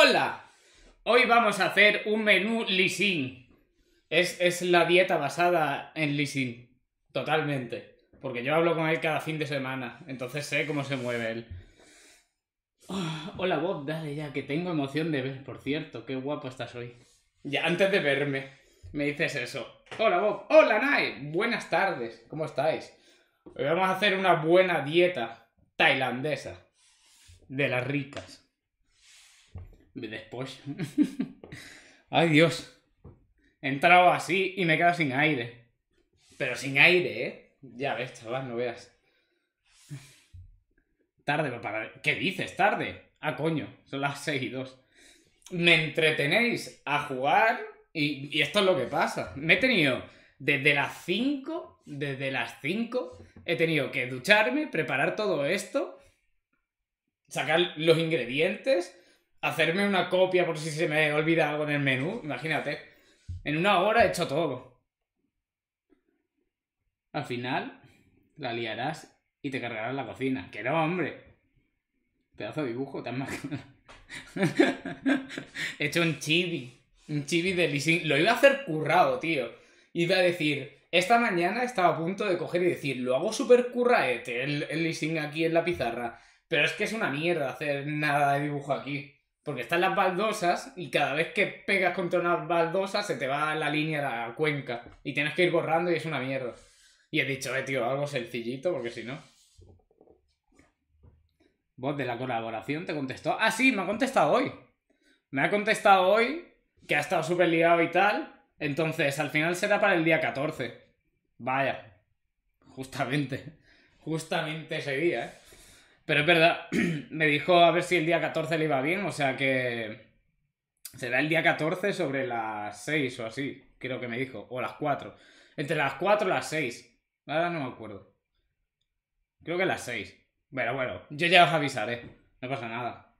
¡Hola! Hoy vamos a hacer un menú Lee. Es la dieta basada en Lee. Totalmente. Porque yo hablo con él cada fin de semana. Entonces sé cómo se mueve él. Hola Bob, dale ya, que tengo emoción de ver, por cierto. Qué guapo estás hoy. Ya, antes de verme, me dices eso. Hola Bob. Hola Nai. Buenas tardes. ¿Cómo estáis? Hoy vamos a hacer una buena dieta tailandesa. De las ricas. Después. Ay Dios. He entrado así y me he quedado sin aire. Pero sin aire, ¿eh? Ya ves, chaval, no veas. Tarde para... ¿Qué dices? ¿Tarde? Ah, coño. Son las 6:02. Me entretenéis a jugar y esto es lo que pasa. Me he tenido desde las 5. Desde las 5 he tenido que ducharme, preparar todo esto, sacar los ingredientes, hacerme una copia por si se me olvida algo en el menú. Imagínate. En una hora he hecho todo. Al final, la liarás y te cargarás la cocina. ¡Que no, hombre! Pedazo de dibujo tan más. He hecho un chibi. Un chibi de Lee. Lo iba a hacer currado, tío. Iba a decir... Esta mañana estaba a punto de coger y decir... Lo hago súper curraete el Lee aquí en la pizarra. Pero es que es una mierda hacer nada de dibujo aquí. Porque están las baldosas y cada vez que pegas contra una baldosa se te va la línea, la cuenca. Y tienes que ir borrando y es una mierda. Y he dicho, tío, algo sencillito porque si no... Vos de la colaboración te contestó... Ah, sí, me ha contestado hoy. Me ha contestado hoy que ha estado súper liado y tal. Entonces, al final será para el día 14. Vaya. Justamente. Justamente ese día, ¿eh? Pero es verdad, me dijo a ver si el día 14 le iba bien, o sea que... Será el día 14 sobre las 6 o así, creo que me dijo. O las 4. Entre las 4 y las 6. Ahora no me acuerdo. Creo que las 6. Bueno, yo ya os avisaré. No pasa nada.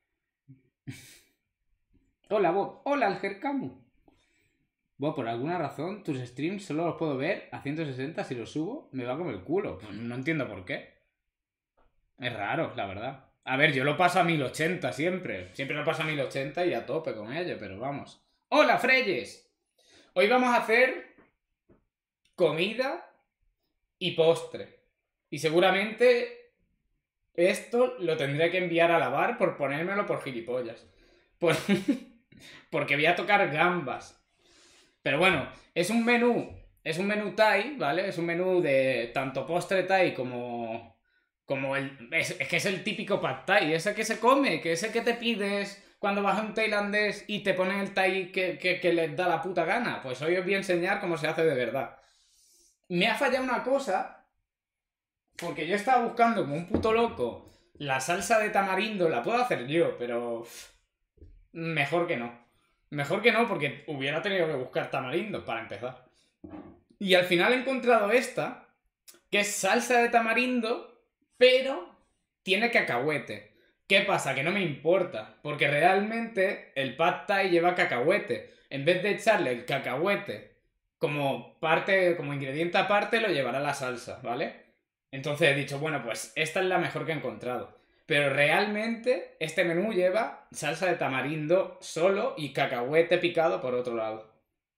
Hola, Bob. Hola, Algercamu. Bob, por alguna razón, tus streams solo los puedo ver a 160. Si los subo, me va como el culo. Pues no entiendo por qué. Es raro, la verdad. A ver, yo lo paso a 1080 siempre. Siempre lo paso a 1080 y a tope con ello, pero vamos. ¡Hola, Freyes! Hoy vamos a hacer comida y postre. Y seguramente esto lo tendré que enviar a lavar por ponérmelo por gilipollas. Porque voy a tocar gambas. Pero bueno, es un menú Thai, ¿vale? Es un menú de tanto postre Thai como es que es el típico pad Thai, ese que se come, que ese que te pides cuando vas a un tailandés y te ponen el Thai que les da la puta gana. Pues hoy os voy a enseñar cómo se hace de verdad. Me ha fallado una cosa, porque yo estaba buscando como un puto loco la salsa de tamarindo, la puedo hacer yo, pero mejor que no. Mejor que no, porque hubiera tenido que buscar tamarindo para empezar. Y al final he encontrado esta, que es salsa de tamarindo, pero tiene cacahuete. ¿Qué pasa? Que no me importa, porque realmente el pad thai lleva cacahuete. En vez de echarle el cacahuete como parte, como ingrediente aparte, lo llevará la salsa, ¿vale? Entonces he dicho, bueno, pues esta es la mejor que he encontrado. Pero realmente este menú lleva salsa de tamarindo solo y cacahuete picado por otro lado.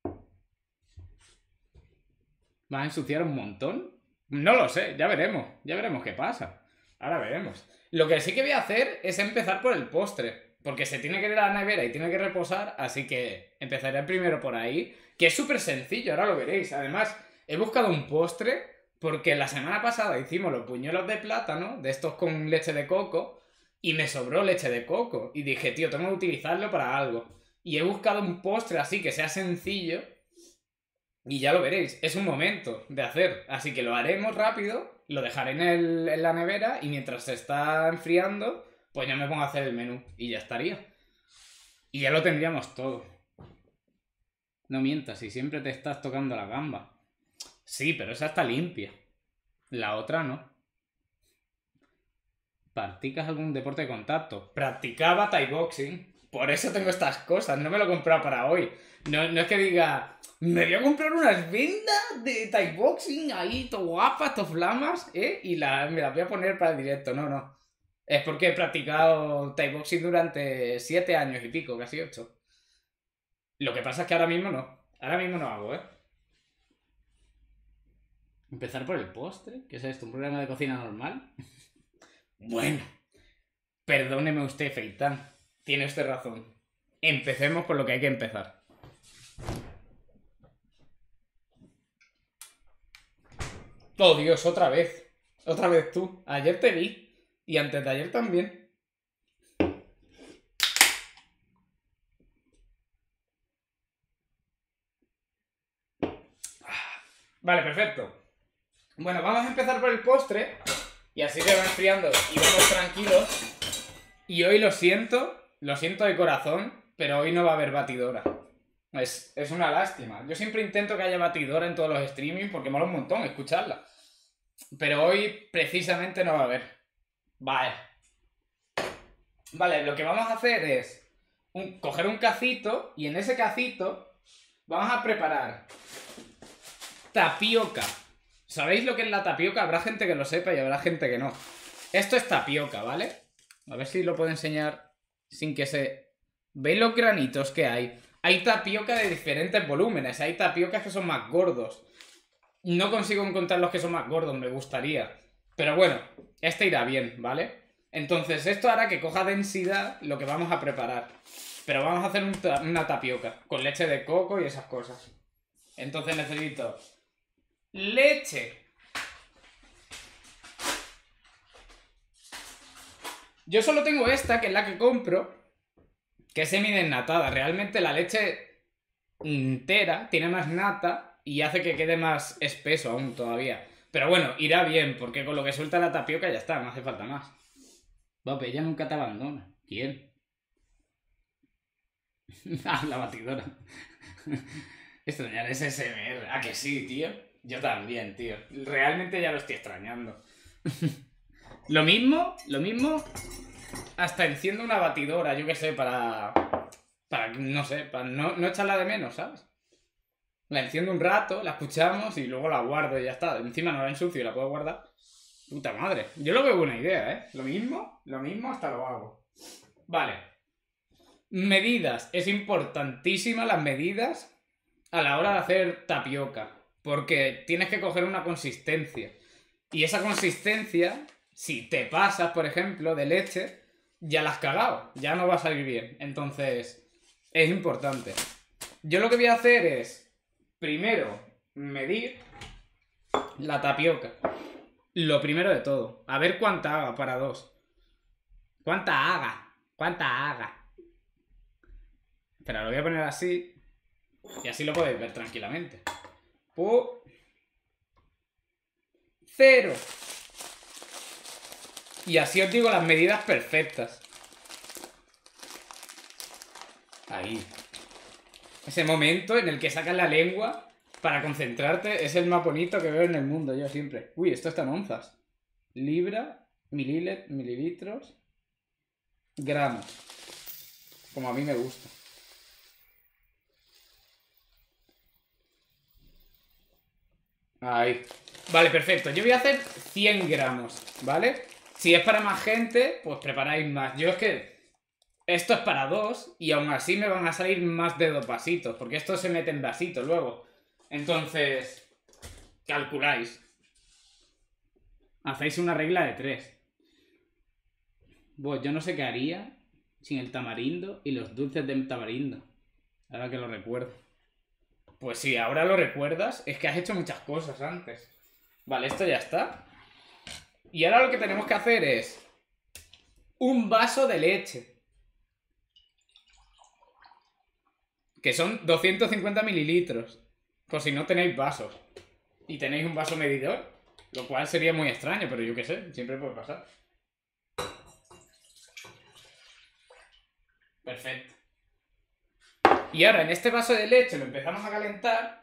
¿Va a ensuciar un montón? No lo sé, ya veremos qué pasa. Ahora veremos. Lo que sí que voy a hacer es empezar por el postre, porque se tiene que ir a la nevera y tiene que reposar, así que empezaré primero por ahí, que es súper sencillo, ahora lo veréis. Además, he buscado un postre porque la semana pasada hicimos los buñuelos de plátano, de estos con leche de coco, y me sobró leche de coco. Y dije, tío, tengo que utilizarlo para algo. Y he buscado un postre así que sea sencillo. Y ya lo veréis, es un momento de hacer. Así que lo haremos rápido, lo dejaré en la nevera y mientras se está enfriando, pues ya me pongo a hacer el menú. Y ya estaría. Y ya lo tendríamos todo. No mientas, si siempre te estás tocando la gamba. Sí, pero esa está limpia. La otra no. ¿Practicas algún deporte de contacto? Practicaba Thai boxing. Por eso tengo estas cosas. No me lo he comprado para hoy. No es que diga... Me voy a comprar unas vendas de Thai boxing ahí, to guapas, to flamas, ¿eh? Y me las voy a poner para el directo. No. Es porque he practicado Thai boxing durante 7 años y pico, casi 8. Lo que pasa es que ahora mismo no. Ahora mismo no hago, ¿eh? Empezar por el postre. ¿Qué es esto? ¿Un programa de cocina normal? Bueno, perdóneme usted, Feitán. Tiene usted razón. Empecemos por lo que hay que empezar. Oh, Dios, otra vez. Otra vez tú. Ayer te vi. Y antes de ayer también. Vale, perfecto. Bueno, vamos a empezar por el postre. Y así se va enfriando y vamos tranquilos. Y hoy lo siento de corazón, pero hoy no va a haber batidora. Es una lástima. Yo siempre intento que haya batidora en todos los streamings porque mola un montón escucharla. Pero hoy precisamente no va a haber. Vale. Vale, lo que vamos a hacer es coger un cacito y en ese cacito vamos a preparar tapioca. ¿Sabéis lo que es la tapioca? Habrá gente que lo sepa y habrá gente que no. Esto es tapioca, ¿vale? A ver si lo puedo enseñar sin que se... ¿Veis los granitos que hay? Hay tapioca de diferentes volúmenes. Hay tapiocas que son más gordos. No consigo encontrar los que son más gordos, me gustaría. Pero bueno, este irá bien, ¿vale? Entonces esto hará que coja densidad lo que vamos a preparar. Pero vamos a hacer una tapioca con leche de coco y esas cosas. Entonces necesito leche. Yo solo tengo esta, que es la que compro, que es semidesnatada. Realmente la leche entera tiene más nata y hace que quede más espeso aún todavía. Pero bueno, irá bien, porque con lo que suelta la tapioca ya está, no hace falta más. Bope, ella nunca te abandona. ¿Quién? Ah, la batidora. Extrañar ese SMR. ¿A que sí, tío? Yo también, tío. Realmente ya lo estoy extrañando. Lo mismo, hasta enciendo una batidora, yo qué sé, para no sé, para no echarla de menos, ¿sabes? La enciendo un rato, la escuchamos y luego la guardo y ya está. Encima no la ensucio y la puedo guardar. Puta madre. Yo lo veo buena idea, ¿eh? Lo mismo hasta lo hago. Vale. Medidas. Es importantísima las medidas a la hora de hacer tapioca. Porque tienes que coger una consistencia. Y esa consistencia, si te pasas, por ejemplo, de leche, ya la has cagado. Ya no va a salir bien. Entonces, es importante. Yo lo que voy a hacer es, primero, medir la tapioca. Lo primero de todo. A ver cuánta haga para dos. ¿Cuánta haga? ¿Cuánta haga? Espera, lo voy a poner así. Y así lo podéis ver tranquilamente. 0. Y así os digo las medidas perfectas. Ahí. Ese momento en el que sacas la lengua para concentrarte es el más bonito que veo en el mundo, yo siempre. Uy, esto está en onzas. Libra, mililitros, gramos. Como a mí me gusta. Ahí. Vale, perfecto. Yo voy a hacer 100 gramos, ¿vale? Si es para más gente, pues preparáis más. Yo es que esto es para 2 y aún así me van a salir más de 2 vasitos, porque esto se mete en vasitos luego. Entonces, calculáis. Hacéis una regla de 3. Pues yo no sé qué haría sin el tamarindo y los dulces de tamarindo. Ahora que lo recuerdo. Pues si ahora lo recuerdas, es que has hecho muchas cosas antes. Vale, esto ya está. Y ahora lo que tenemos que hacer es un vaso de leche. Que son 250 mililitros. Por si no tenéis vasos. Y tenéis un vaso medidor. Lo cual sería muy extraño, pero yo qué sé, siempre puede pasar. Perfecto. Y ahora en este vaso de leche lo empezamos a calentar.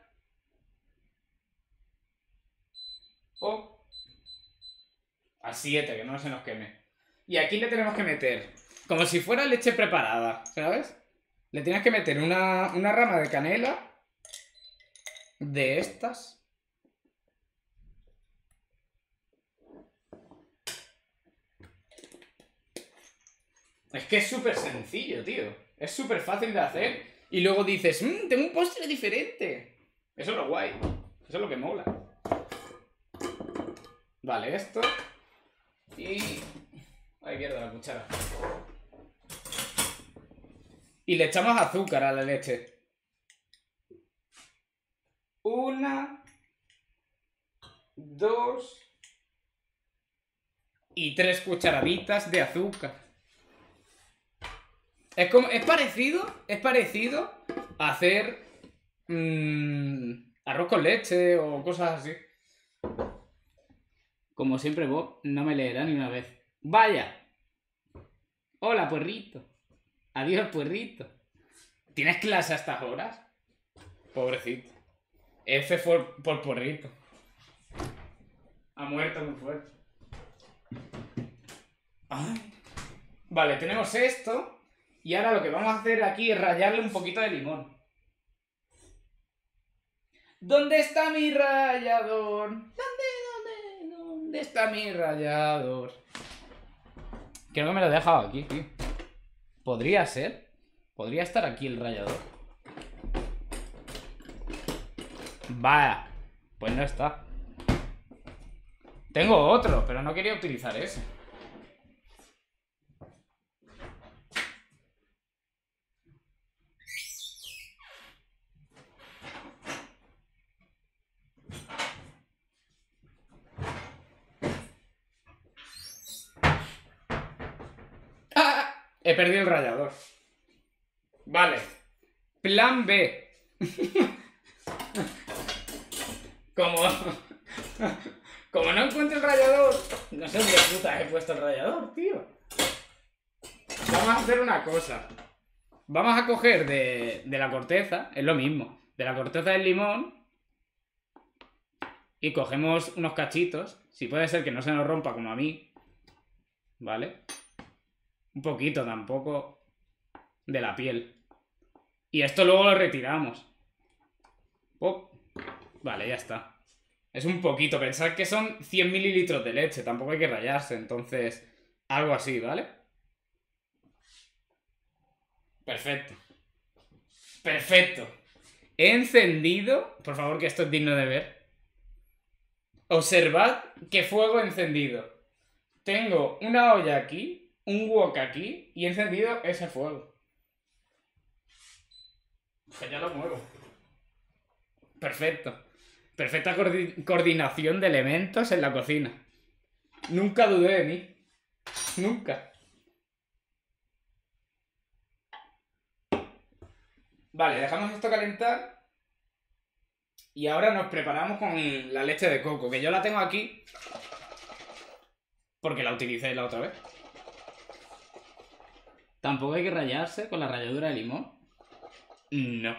A 7, que no se nos queme. Y aquí le tenemos que meter, como si fuera leche preparada, ¿sabes? Le tienes que meter una rama de canela de estas. Es que es súper sencillo, tío. Es súper fácil de hacer. Y luego dices, tengo un postre diferente. Eso es lo guay. Eso es lo que mola. Vale, esto. Y... ahí pierdo la cuchara. Y le echamos azúcar a la leche. 1, 2 y 3 cucharaditas de azúcar. Es parecido a hacer arroz con leche o cosas así. Como siempre, Bob no me leerá ni una vez. ¡Vaya! Hola, puerrito. Adiós, puerrito. ¿Tienes clase a estas horas? Pobrecito. F por puerrito. Ha muerto muy fuerte. Ay. Vale, tenemos esto. Y ahora lo que vamos a hacer aquí es rallarle un poquito de limón. ¿Dónde está mi rallador? ¿Dónde está mi rallador? Creo que me lo he dejado aquí, tío. ¿Podría ser? ¿Podría estar aquí el rallador? Vaya. Pues no está. Tengo otro, pero no quería utilizar ese. ¡Ah! He perdido el rallador. Vale. Plan B. Como no encuentro el rallador, no sé dónde puta he puesto el rallador, tío. Vamos a hacer una cosa. Vamos a coger de la corteza, es lo mismo, de la corteza del limón y cogemos unos cachitos. Si puede ser que no se nos rompa como a mí, ¿vale? Un poquito tampoco de la piel. Y esto luego lo retiramos. ¡Pop! Vale, ya está. Es un poquito. Pensad que son 100 mililitros de leche. Tampoco hay que rayarse. Entonces, algo así, ¿vale? Perfecto. Perfecto. He encendido... Por favor, que esto es digno de ver. Observad qué fuego he encendido. Tengo una olla aquí, un wok aquí y he encendido ese fuego. Pues ya lo muevo. Perfecto. Perfecta coordinación de elementos en la cocina. Nunca dudé de mí. Nunca. Vale, dejamos esto calentar. Y ahora nos preparamos con la leche de coco, que yo la tengo aquí porque la utilicé la otra vez. ¿Tampoco hay que rallarse con la ralladura de limón? No.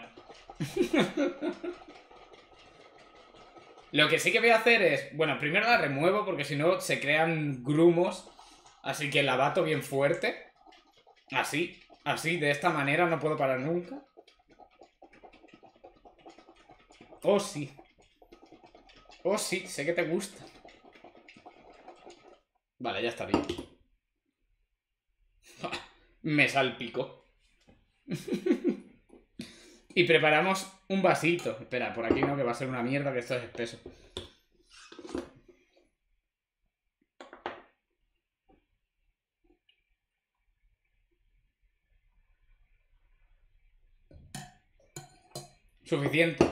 Lo que sí que voy a hacer es... Bueno, primero la remuevo porque si no se crean grumos. Así que la bato bien fuerte. Así. Así, de esta manera no puedo parar nunca. Oh, sí. Oh, sí, sé que te gusta. Vale, ya está bien. Me salpico. Y preparamos un vasito. Espera, por aquí no, que va a ser una mierda, que esto es espeso. Suficiente.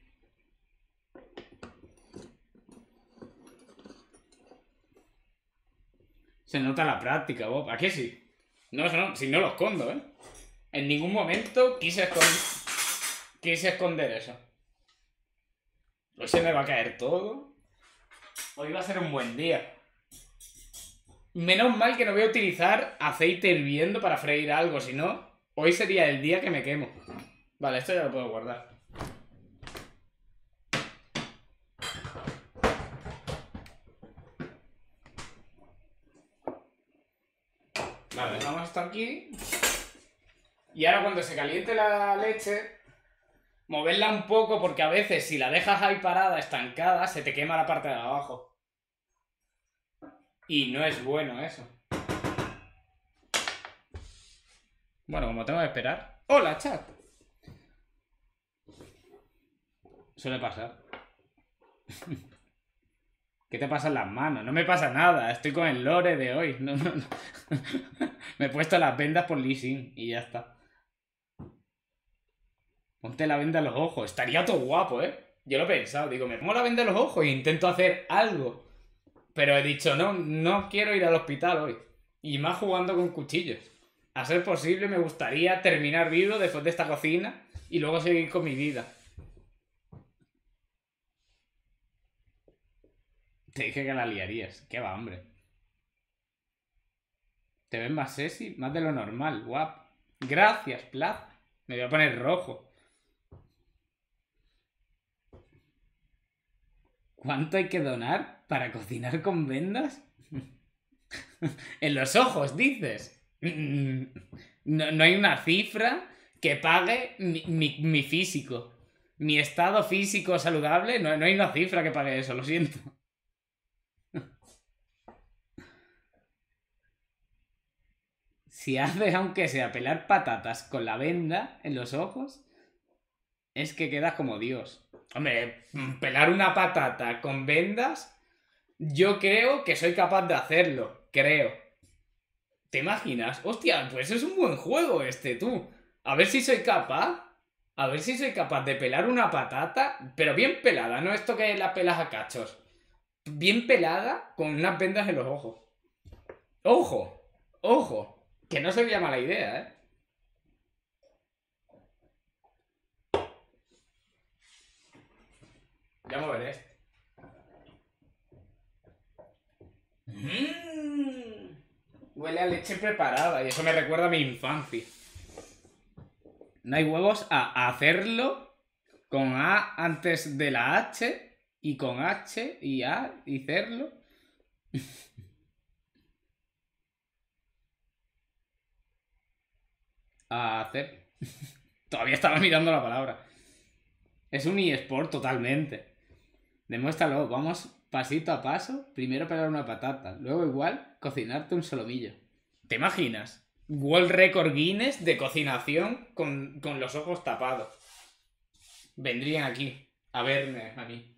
Se nota la práctica, Bob. ¿A qué sí? No, si no lo escondo, ¿eh? En ningún momento quise esconder eso. Hoy se me va a caer todo. Hoy va a ser un buen día. Menos mal que no voy a utilizar aceite hirviendo para freír algo, si no, hoy sería el día que me quemo. Vale, esto ya lo puedo guardar. Vale, dejamos esto aquí. Y ahora cuando se caliente la leche, moverla un poco porque a veces si la dejas ahí parada, estancada, se te quema la parte de abajo. Y no es bueno eso. Bueno, como tengo que esperar. ¡Hola, chat! Suele pasar. ¿Qué te pasa en las manos? No me pasa nada. Estoy con el lore de hoy. No, no, no. Me he puesto las vendas por Lee Sin y ya está. Ponte la venda en los ojos. Estaría todo guapo, ¿eh? Yo lo he pensado. Digo, me pongo la venda en los ojos e intento hacer algo. Pero he dicho, no, no quiero ir al hospital hoy. Y más jugando con cuchillos. A ser posible, me gustaría terminar vivo después de esta cocina y luego seguir con mi vida. Te dije que la liarías. Qué va, hombre. Te ves más sexy, más de lo normal, guap. Gracias, Plaza. Me voy a poner rojo. ¿Cuánto hay que donar para cocinar con vendas? En los ojos, dices. No, no hay una cifra que pague mi físico. Mi estado físico saludable. No, no hay una cifra que pague eso, lo siento. Si haces, aunque sea pelar patatas con la venda en los ojos, es que quedas como Dios. Hombre, pelar una patata con vendas, yo creo que soy capaz de hacerlo. Creo. ¿Te imaginas? Hostia, pues es un buen juego este, tú. A ver si soy capaz. A ver si soy capaz de pelar una patata, pero bien pelada, no esto que la pelas a cachos. Bien pelada con unas vendas en los ojos. ¡Ojo! ¡Ojo! Que no sería mala idea, ¿eh? Ya me veré. Huele a leche preparada y eso me recuerda a mi infancia. No hay huevos a hacerlo con A antes de la H y con H y A y hacerlo. A hacer. Todavía estaba mirando la palabra. Es un eSport totalmente. Demuéstralo, vamos pasito a paso. Primero pegar una patata, luego igual cocinarte un solomillo. ¿Te imaginas? World Record Guinness de cocinación con los ojos tapados. Vendrían aquí a verme a mí.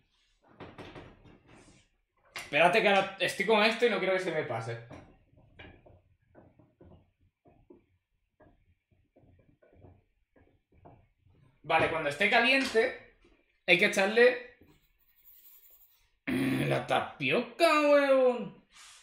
Espérate que ahora estoy con esto y no quiero que se me pase. Vale, cuando esté caliente hay que echarle la tapioca, weón.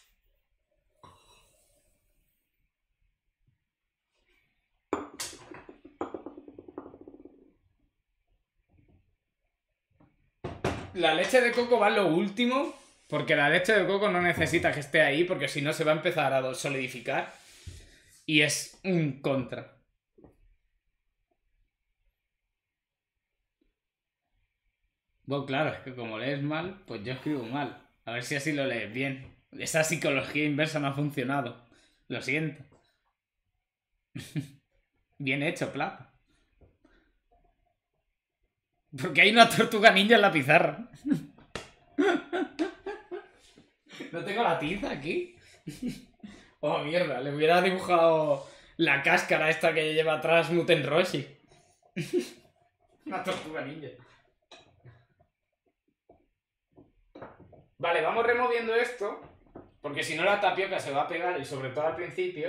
La leche de coco va en lo último, porque la leche de coco no necesita que esté ahí, porque si no se va a empezar a solidificar. Y es un contra. Bueno, claro, es que como lees mal, pues yo escribo mal. A ver si así lo lees bien. Esa psicología inversa no ha funcionado. Lo siento. Bien hecho, Plata. Porque hay una tortuga ninja en la pizarra. ¿No tengo la tiza aquí? Oh, mierda, le hubiera dibujado la cáscara esta que lleva atrás Muten Roshi. Una tortuga ninja. Vale, vamos removiendo esto. Porque si no la tapioca se va a pegar y sobre todo al principio.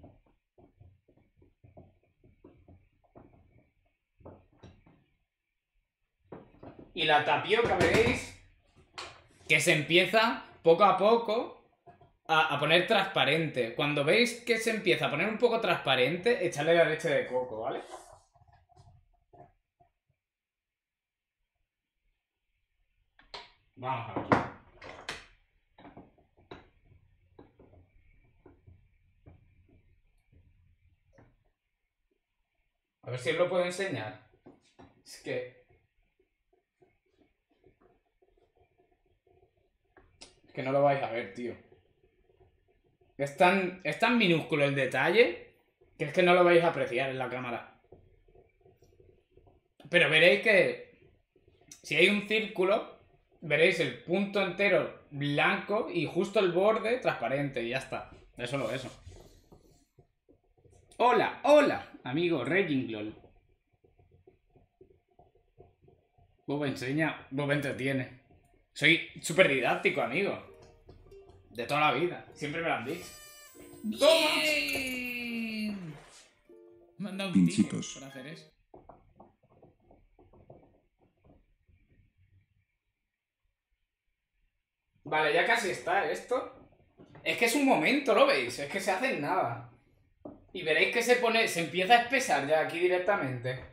Y la tapioca, veréis, que se empieza poco a poco a poner transparente. Cuando veis que se empieza a poner un poco transparente, echadle la leche de coco, ¿vale? Vamos a ver. A ver si os lo puedo enseñar. Es que no lo vais a ver, tío. Es tan minúsculo el detalle que es que no lo vais a apreciar en la cámara. Pero veréis que si hay un círculo, veréis el punto entero blanco y justo el borde transparente y ya está. Es solo eso. Hola, hola, amigo Reginglol. Bob enseña, Bob entretiene. Soy súper didáctico, amigo. De toda la vida. Siempre me lo han dicho. ¡Bien! Me han dado un ticket Pinchitos. por hacer eso. Vale, ya casi está esto. Es que es un momento, ¿lo veis? Es que se hace en nada. Y veréis que se empieza a espesar ya aquí directamente.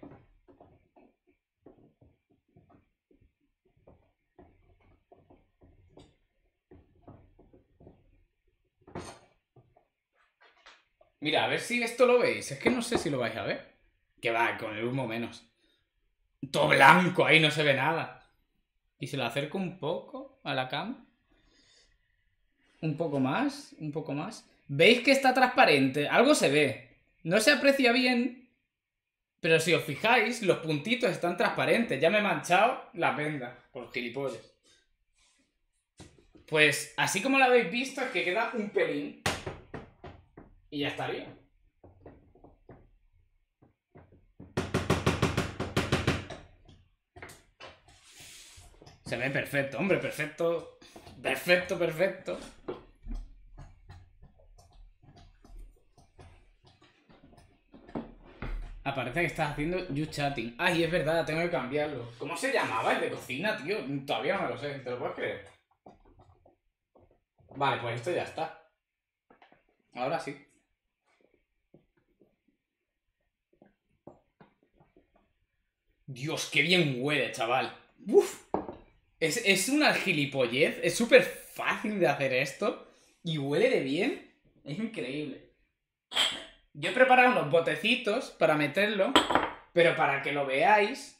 Mira, a ver si esto lo veis. Es que no sé si lo vais a ver. Que va, con el humo menos. Todo blanco, ahí no se ve nada. Y se lo acerco un poco a la cama. Un poco más, un poco más. ¿Veis que está transparente? Algo se ve. No se aprecia bien, pero si os fijáis, los puntitos están transparentes. Ya me he manchado la venda por gilipollas. Pues así como lo habéis visto, es que queda un pelín. Y ya estaría. Se ve perfecto, hombre, perfecto. Perfecto, perfecto. Aparece que estás haciendo you chatting. Ay, es verdad, tengo que cambiarlo. ¿Cómo se llamaba el de cocina, tío? Todavía no me lo sé, ¿te lo puedes creer? Vale, pues esto ya está. Ahora sí. Dios, qué bien huele, chaval. Uf. Es una gilipollez. Es súper fácil de hacer esto. Y huele de bien. Es increíble. Yo he preparado unos botecitos para meterlo. Pero para que lo veáis,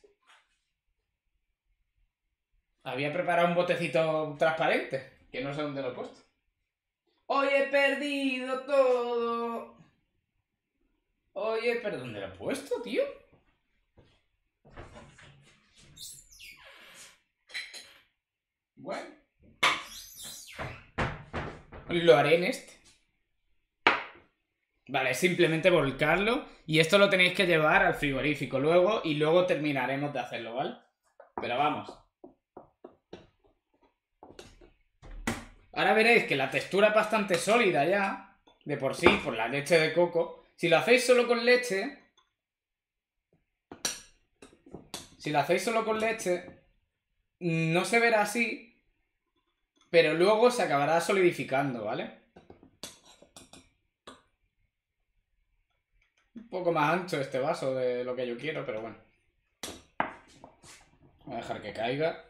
había preparado un botecito transparente. Que no sé dónde lo he puesto. Hoy he perdido todo. Oye, pero ¿dónde lo he puesto, tío? Bueno. Lo haré en este. Vale, simplemente volcarlo. Y esto lo tenéis que llevar al frigorífico luego. Y luego terminaremos de hacerlo, ¿vale? Pero vamos. Ahora veréis que la textura es bastante sólida ya. De por sí, por la leche de coco. Si lo hacéis solo con leche... Si lo hacéis solo con leche... No se verá así. Pero luego se acabará solidificando, ¿vale? Un poco más ancho este vaso de lo que yo quiero, pero bueno. Voy a dejar que caiga.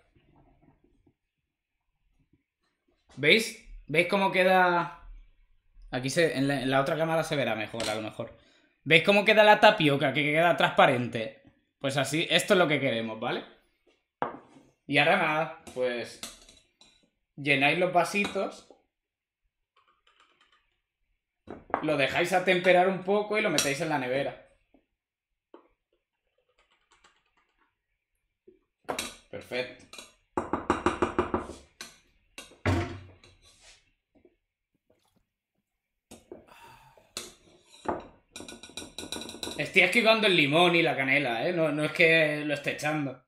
¿Veis? ¿Veis cómo queda...? Aquí en la otra cámara se verá mejor, a lo mejor. ¿Veis cómo queda la tapioca? Que queda transparente. Pues así, esto es lo que queremos, ¿vale? Y ahora nada, pues... Llenáis los vasitos. Lo dejáis atemperar un poco y lo metéis en la nevera. Perfecto. Estoy esquivando el limón y la canela, ¿eh? No es que lo esté echando.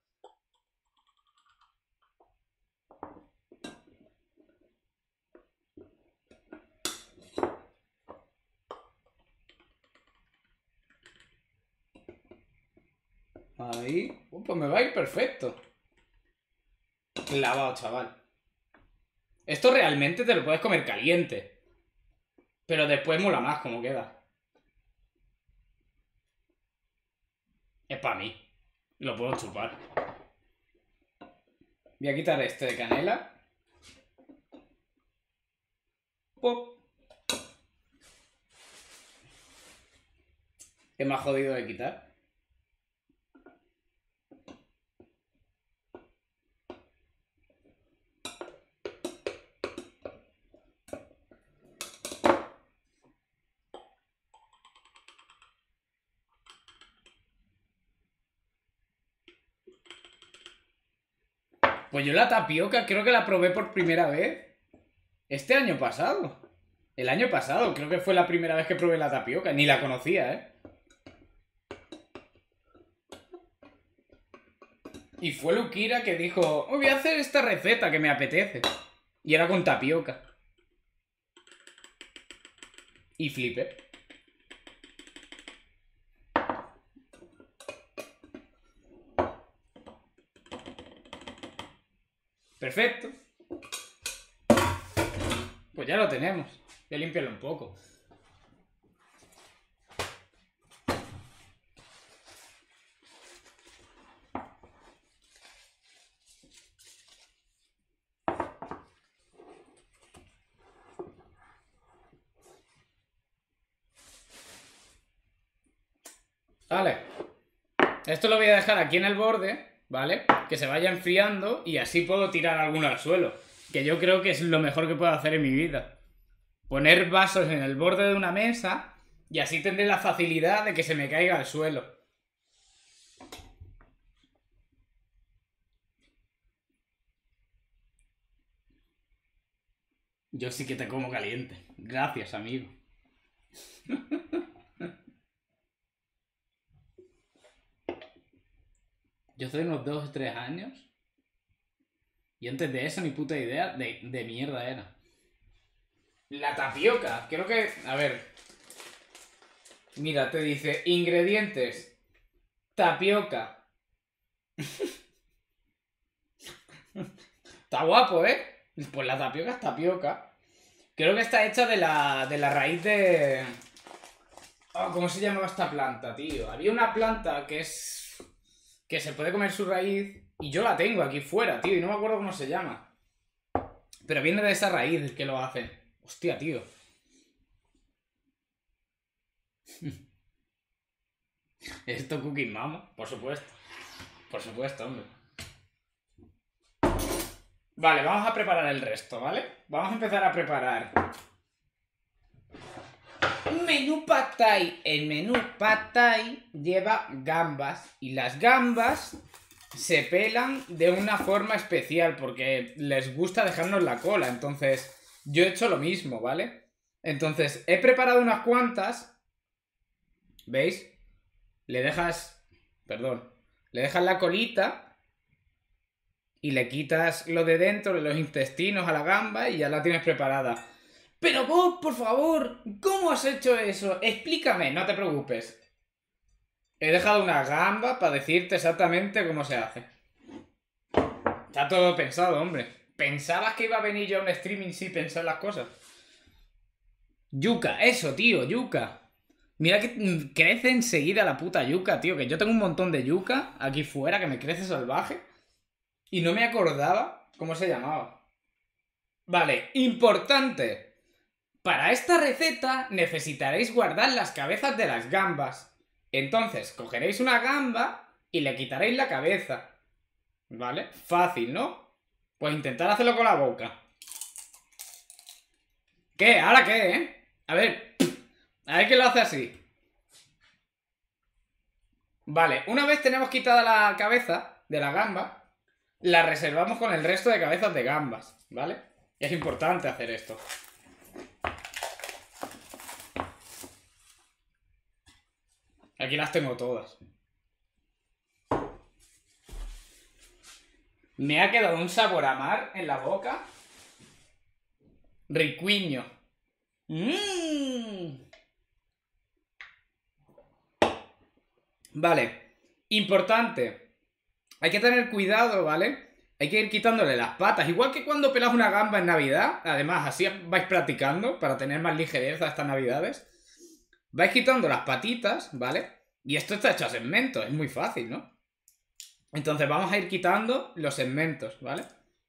Ahí. Pues me va a ir perfecto. Clavado, chaval. Esto realmente te lo puedes comer caliente. Pero después mola más como queda. Es para mí. Lo puedo chupar. Voy a quitar este de canela. Pop. Es más jodido de quitar. Pues yo la tapioca creo que la probé por primera vez este año pasado. El año pasado, creo que fue la primera vez que probé la tapioca. Ni la conocía, ¿eh? Y fue Lukira que dijo, oh, voy a hacer esta receta que me apetece. Y era con tapioca. Y flipé. Perfecto. Pues ya lo tenemos. Voy a limpiarlo un poco. Vale. Esto lo voy a dejar aquí en el borde, ¿vale? Que se vaya enfriando y así puedo tirar alguno al suelo. Que yo creo que es lo mejor que puedo hacer en mi vida. Poner vasos en el borde de una mesa y así tendré la facilidad de que se me caiga al suelo. Yo sí que te como caliente. Gracias, amigo. Yo soy unos 2 o 3 años. Y antes de eso, ni puta idea de mierda era. La tapioca. Creo que... A ver. Mira, te dice ingredientes. Tapioca. Está guapo, ¿eh? Pues la tapioca es tapioca. Creo que está hecha de la raíz de... Oh, ¿cómo se llamaba esta planta, tío? Había una planta que es... que se puede comer su raíz. Y yo la tengo aquí fuera, tío. Y no me acuerdo cómo se llama. Pero viene de esa raíz que lo hacen. Hostia, tío. ¿Esto Cooking Mama? Por supuesto. Por supuesto, hombre. Vale, vamos a preparar el resto, ¿vale? Vamos a empezar a preparar. Menú Pad Thai. El menú Pad Thai lleva gambas. Y las gambas se pelan de una forma especial porque les gusta dejarnos la cola. Entonces, yo he hecho lo mismo, ¿vale? Entonces, he preparado unas cuantas. ¿Veis? Le dejas... Perdón. Le dejas la colita y le quitas lo de dentro, los intestinos a la gamba y ya la tienes preparada. Pero vos, por favor, ¿cómo has hecho eso? Explícame, no te preocupes. He dejado una gamba para decirte exactamente cómo se hace. Está todo pensado, hombre. ¿Pensabas que iba a venir yo a un streaming sin pensar las cosas? Yuca, eso, tío, yuca. Mira que crece enseguida la puta yuca, tío. Que yo tengo un montón de yuca aquí fuera que me crece salvaje. Y no me acordaba cómo se llamaba. Vale, importante. Para esta receta necesitaréis guardar las cabezas de las gambas. Entonces, cogeréis una gamba y le quitaréis la cabeza. ¿Vale? Fácil, ¿no? Pues intentad hacerlo con la boca. ¿Qué? ¿Ahora qué, eh? A ver que lo hace así. Vale, una vez tenemos quitada la cabeza de la gamba, la reservamos con el resto de cabezas de gambas, ¿vale? Es importante hacer esto. Aquí las tengo todas. Me ha quedado un sabor a mar en la boca. Riquiño. Vale. Importante. Hay que tener cuidado, ¿vale? Hay que ir quitándole las patas. Igual que cuando pelas una gamba en Navidad. Además, así vais practicando para tener más ligereza estas Navidades. Vais quitando las patitas, ¿vale? Y esto está hecho a segmentos. Es muy fácil, ¿no? Entonces vamos a ir quitando los segmentos, ¿vale?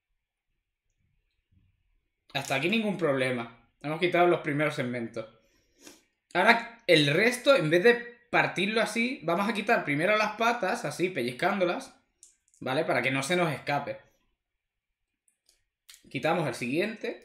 Hasta aquí ningún problema. Hemos quitado los primeros segmentos. Ahora el resto, en vez de partirlo así, vamos a quitar primero las patas, así, pellizcándolas, ¿vale? Para que no se nos escape. Quitamos el siguiente.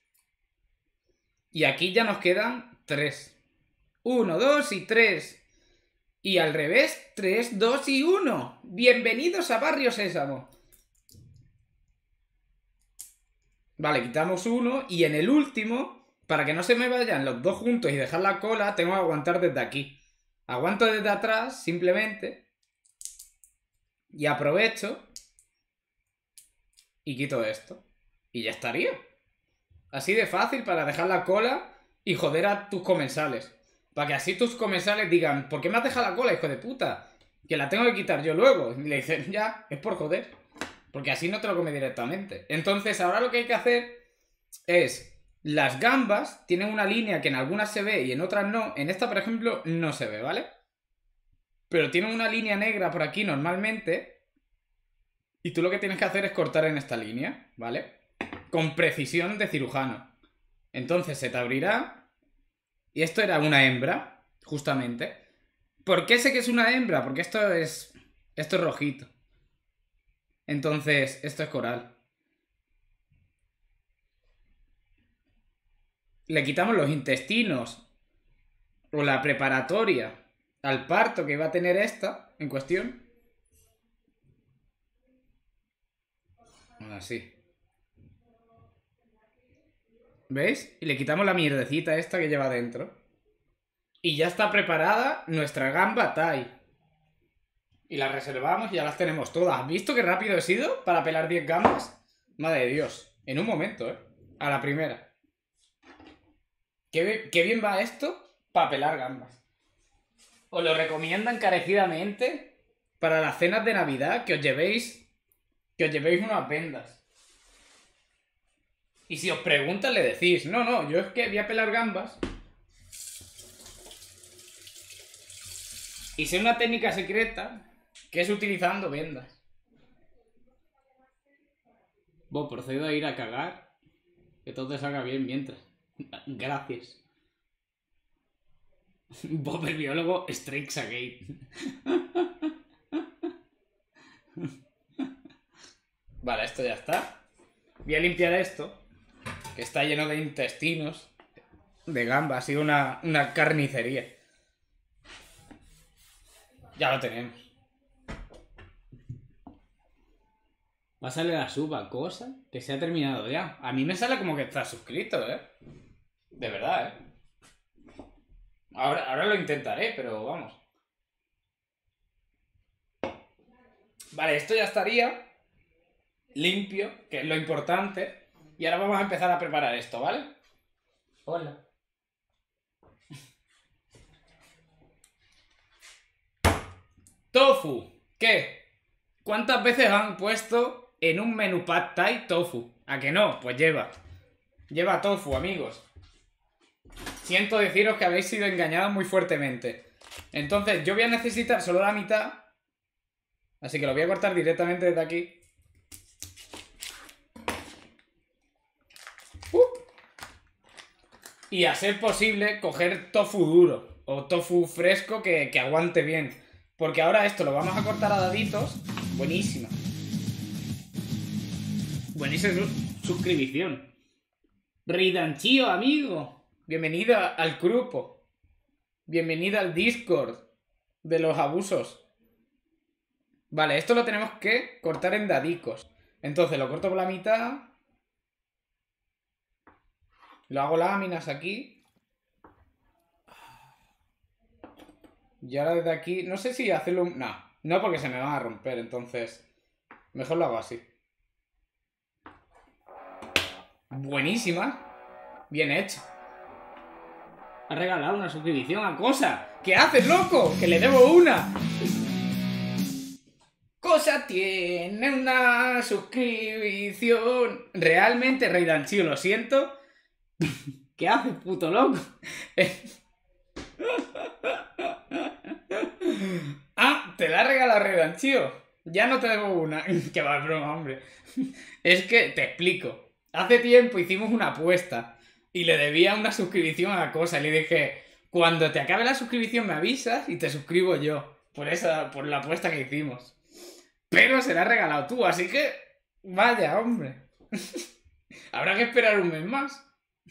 Y aquí ya nos quedan 3. 1, 2 y 3. Y al revés, 3, 2 y 1. Bienvenidos a Barrio Sésamo. Vale, quitamos uno. Y en el último para que no se me vayan los dos juntos y dejar la cola, tengo que aguantar desde aquí. Aguanto desde atrás, simplemente. Y aprovecho. Y quito esto. Y ya estaría. Así de fácil para dejar la cola y joder a tus comensales. Para que así tus comensales digan, ¿por qué me has dejado la cola, hijo de puta? Que la tengo que quitar yo luego. Y le dicen, ya, es por joder. Porque así no te lo come directamente. Entonces ahora lo que hay que hacer es... Las gambas tienen una línea que en algunas se ve y en otras no. En esta, por ejemplo, no se ve, ¿vale? Pero tienen una línea negra por aquí normalmente. Y tú lo que tienes que hacer es cortar en esta línea, ¿vale? Con precisión de cirujano. Entonces se te abrirá. Y esto era una hembra, justamente. ¿Por qué sé que es una hembra? Porque esto es rojito. Entonces, esto es coral. Le quitamos los intestinos o la preparatoria al parto que va a tener esta en cuestión. Así. ¿Veis? Y le quitamos la mierdecita esta que lleva dentro. Y ya está preparada nuestra gamba Thai. Y la reservamos y ya las tenemos todas. ¿Has visto qué rápido he sido para pelar 10 gambas? Madre de Dios. En un momento, ¿eh? A la primera. Qué bien va esto para pelar gambas. Os lo recomiendo encarecidamente para las cenas de Navidad que os llevéis unas vendas. Y si os preguntan le decís, no, yo es que voy a pelar gambas. Y sé una técnica secreta que es utilizando vendas. Vos procedo a ir a cagar. Que todo te salga bien mientras. Gracias. Bob el biólogo strikes again. Vale, esto ya está. Voy a limpiar esto, que está lleno de intestinos, de gamba. Ha sido una carnicería. Ya lo tenemos. Va a salir la suba, cosa que se ha terminado ya. A mí me sale como que estás suscrito, ¿eh? De verdad, ¿eh? Ahora lo intentaré, pero vamos. Vale, esto ya estaría limpio, que es lo importante. Y ahora vamos a empezar a preparar esto, ¿vale? Hola. Tofu. ¿Qué? ¿Cuántas veces han puesto en un menú pad thai tofu? ¿A que no? Pues lleva. Lleva tofu, amigos. Siento deciros que habéis sido engañados muy fuertemente. Entonces, yo voy a necesitar solo la mitad. Así que lo voy a cortar directamente desde aquí. Y a ser posible, coger tofu duro. O tofu fresco que aguante bien. Porque ahora esto lo vamos a cortar a daditos. Buenísima. Buenísima suscripción. Ridanchío, amigo. Bienvenido al grupo. Bienvenido al Discord de los abusos. Vale, esto lo tenemos que cortar en dadicos. Entonces lo corto por la mitad. Lo hago láminas aquí. Y ahora desde aquí... No sé si hacerlo... No, porque se me van a romper, entonces... Mejor lo hago así. Buenísima. Bien hecho. Ha regalado una suscripción a Cosa. ¿Qué haces, loco? Que le debo una. Cosa tiene una suscripción. Realmente, Rey Danchío, lo siento. ¿Qué haces, puto loco? Ah, te la ha regalado Rey Danchío. Ya no te debo una. Que va, broma, hombre. Es que, te explico. Hace tiempo hicimos una apuesta. Y le debía una suscripción a la Cosa. Y le dije, cuando te acabe la suscripción me avisas y te suscribo yo. Por la apuesta que hicimos. Pero se la has regalado tú, así que... Vaya, hombre. Habrá que esperar un mes más.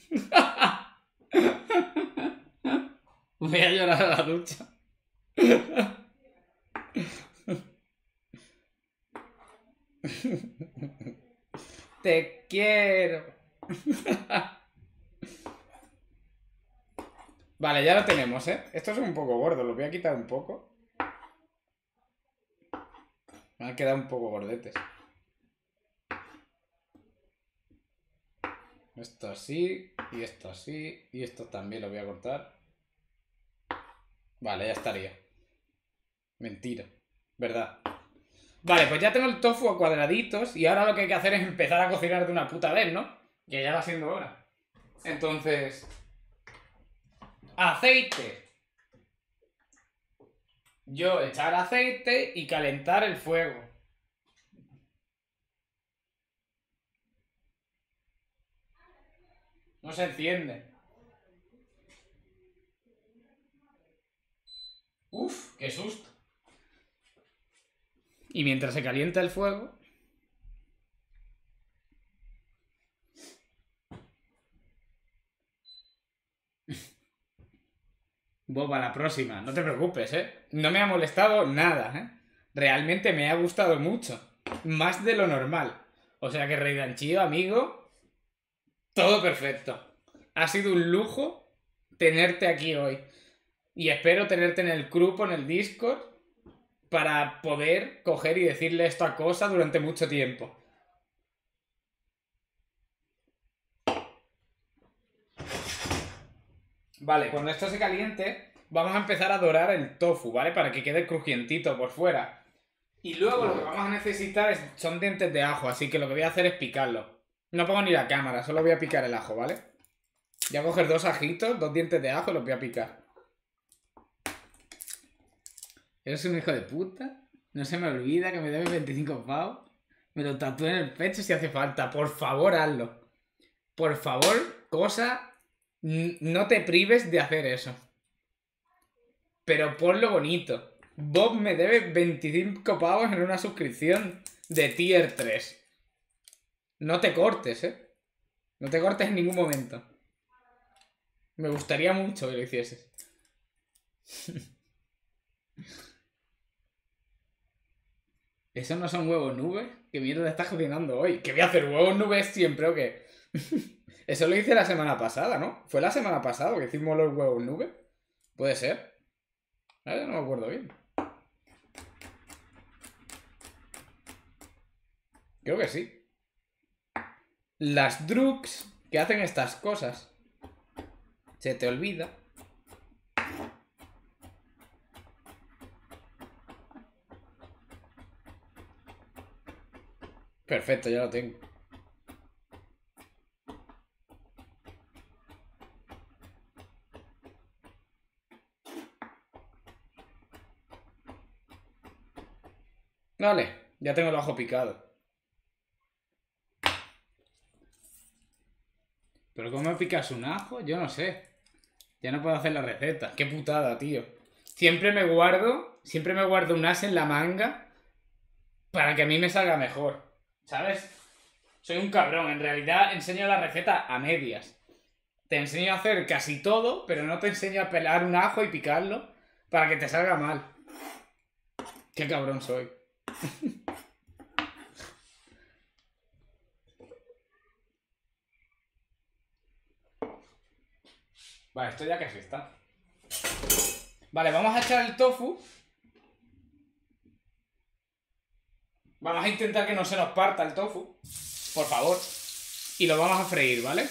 Voy a llorar a la ducha. Te quiero. Vale, ya lo tenemos, ¿eh? Estos son un poco gordos, los voy a quitar un poco. Me han quedado un poco gordetes. Esto así, y esto así, y esto también lo voy a cortar. Vale, ya estaría. Mentira. ¿Verdad? Vale, pues ya tengo el tofu a cuadraditos y ahora lo que hay que hacer es empezar a cocinar de una puta vez, ¿no? Que ya va siendo hora. Entonces... aceite. Yo echar aceite y calentar el fuego. No se enciende. Uf, qué susto. Y mientras se calienta el fuego... Boba, la próxima. No te preocupes, ¿eh? No me ha molestado nada, ¿eh? Realmente me ha gustado mucho. Más de lo normal. O sea que Reidanchio, amigo... todo perfecto. Ha sido un lujo tenerte aquí hoy. Y espero tenerte en el grupo, en el Discord, para poder coger y decirle esta cosa durante mucho tiempo. Vale, cuando esto se caliente, vamos a empezar a dorar el tofu, ¿vale? Para que quede crujientito por fuera. Y luego lo que vamos a necesitar son dientes de ajo, así que lo que voy a hacer es picarlo. No pongo ni la cámara, solo voy a picar el ajo, ¿vale? Voy a coger 2 ajitos, 2 dientes de ajo y los voy a picar. ¿Eres un hijo de puta? No se me olvida que me debes 25 pavos. Me lo tatúe en el pecho si hace falta. Por favor, hazlo. Por favor, cosa... no te prives de hacer eso. Pero ponlo bonito. Bob me debe 25 pavos en una suscripción de tier 3. No te cortes, ¿eh? No te cortes en ningún momento. Me gustaría mucho que lo hicieses. ¿Esos no son huevos nubes? ¿Qué mierda estás cocinando hoy? ¿Qué voy a hacer? ¿Huevos nubes siempre o qué? Eso lo hice la semana pasada, ¿no? ¿Fue la semana pasada que hicimos los huevos nubes? ¿Puede ser? No me acuerdo bien. Creo que sí. Las drugs que hacen estas cosas. Se te olvida. Perfecto, ya lo tengo. Vale, ya tengo el ajo picado. ¿Pero cómo picas un ajo? Yo no sé. Ya no puedo hacer la receta. Qué putada, tío. Siempre me guardo un as en la manga para que a mí me salga mejor. ¿Sabes? Soy un cabrón. En realidad enseño la receta a medias. Te enseño a hacer casi todo, pero no te enseño a pelar un ajo y picarlo para que te salga mal. Qué cabrón soy. Vale, esto ya casi está. Vale, vamos a echar el tofu. Vamos a intentar que no se nos parta el tofu. Por favor. Y lo vamos a freír, ¿vale?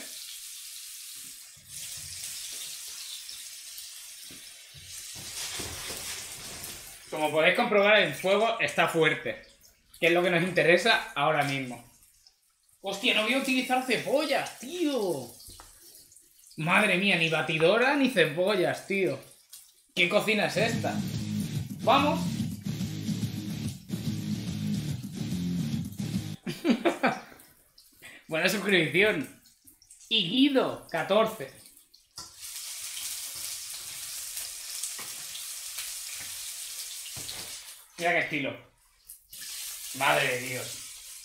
Como podéis comprobar, el fuego está fuerte. Que es lo que nos interesa ahora mismo. ¡Hostia, no voy a utilizar cebollas, tío! Madre mía, ni batidora ni cebollas, tío. ¿Qué cocina es esta? ¡Vamos! Buena suscripción. Y Guido, 14. Mira qué estilo. Madre de Dios.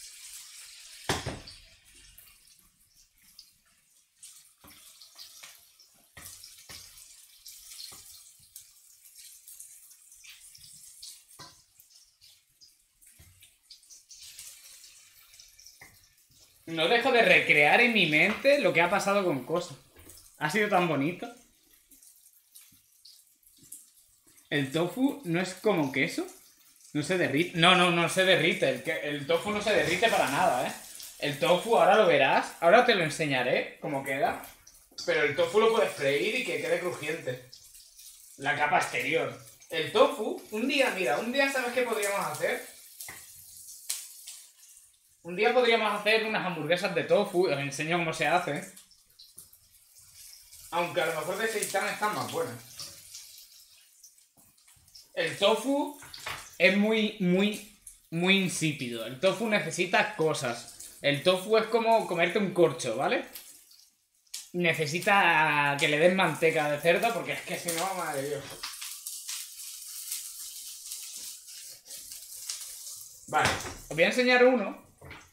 No dejo de recrear en mi mente lo que ha pasado con Cosa. Ha sido tan bonito. El tofu no es como queso. No se derrite. No se derrite. El tofu no se derrite para nada, ¿eh? El tofu, ahora lo verás. Ahora te lo enseñaré cómo queda. Pero el tofu lo puedes freír y que quede crujiente. La capa exterior. El tofu, un día, ¿sabes qué podríamos hacer? Un día podríamos hacer unas hamburguesas de tofu. Os enseño cómo se hace. Aunque a lo mejor de seitán están más buenas. El tofu es muy insípido. El tofu necesita cosas. El tofu es como comerte un corcho, ¿vale? Necesita que le des manteca de cerdo porque es que si no, madre de Dios. Vale, os voy a enseñar uno.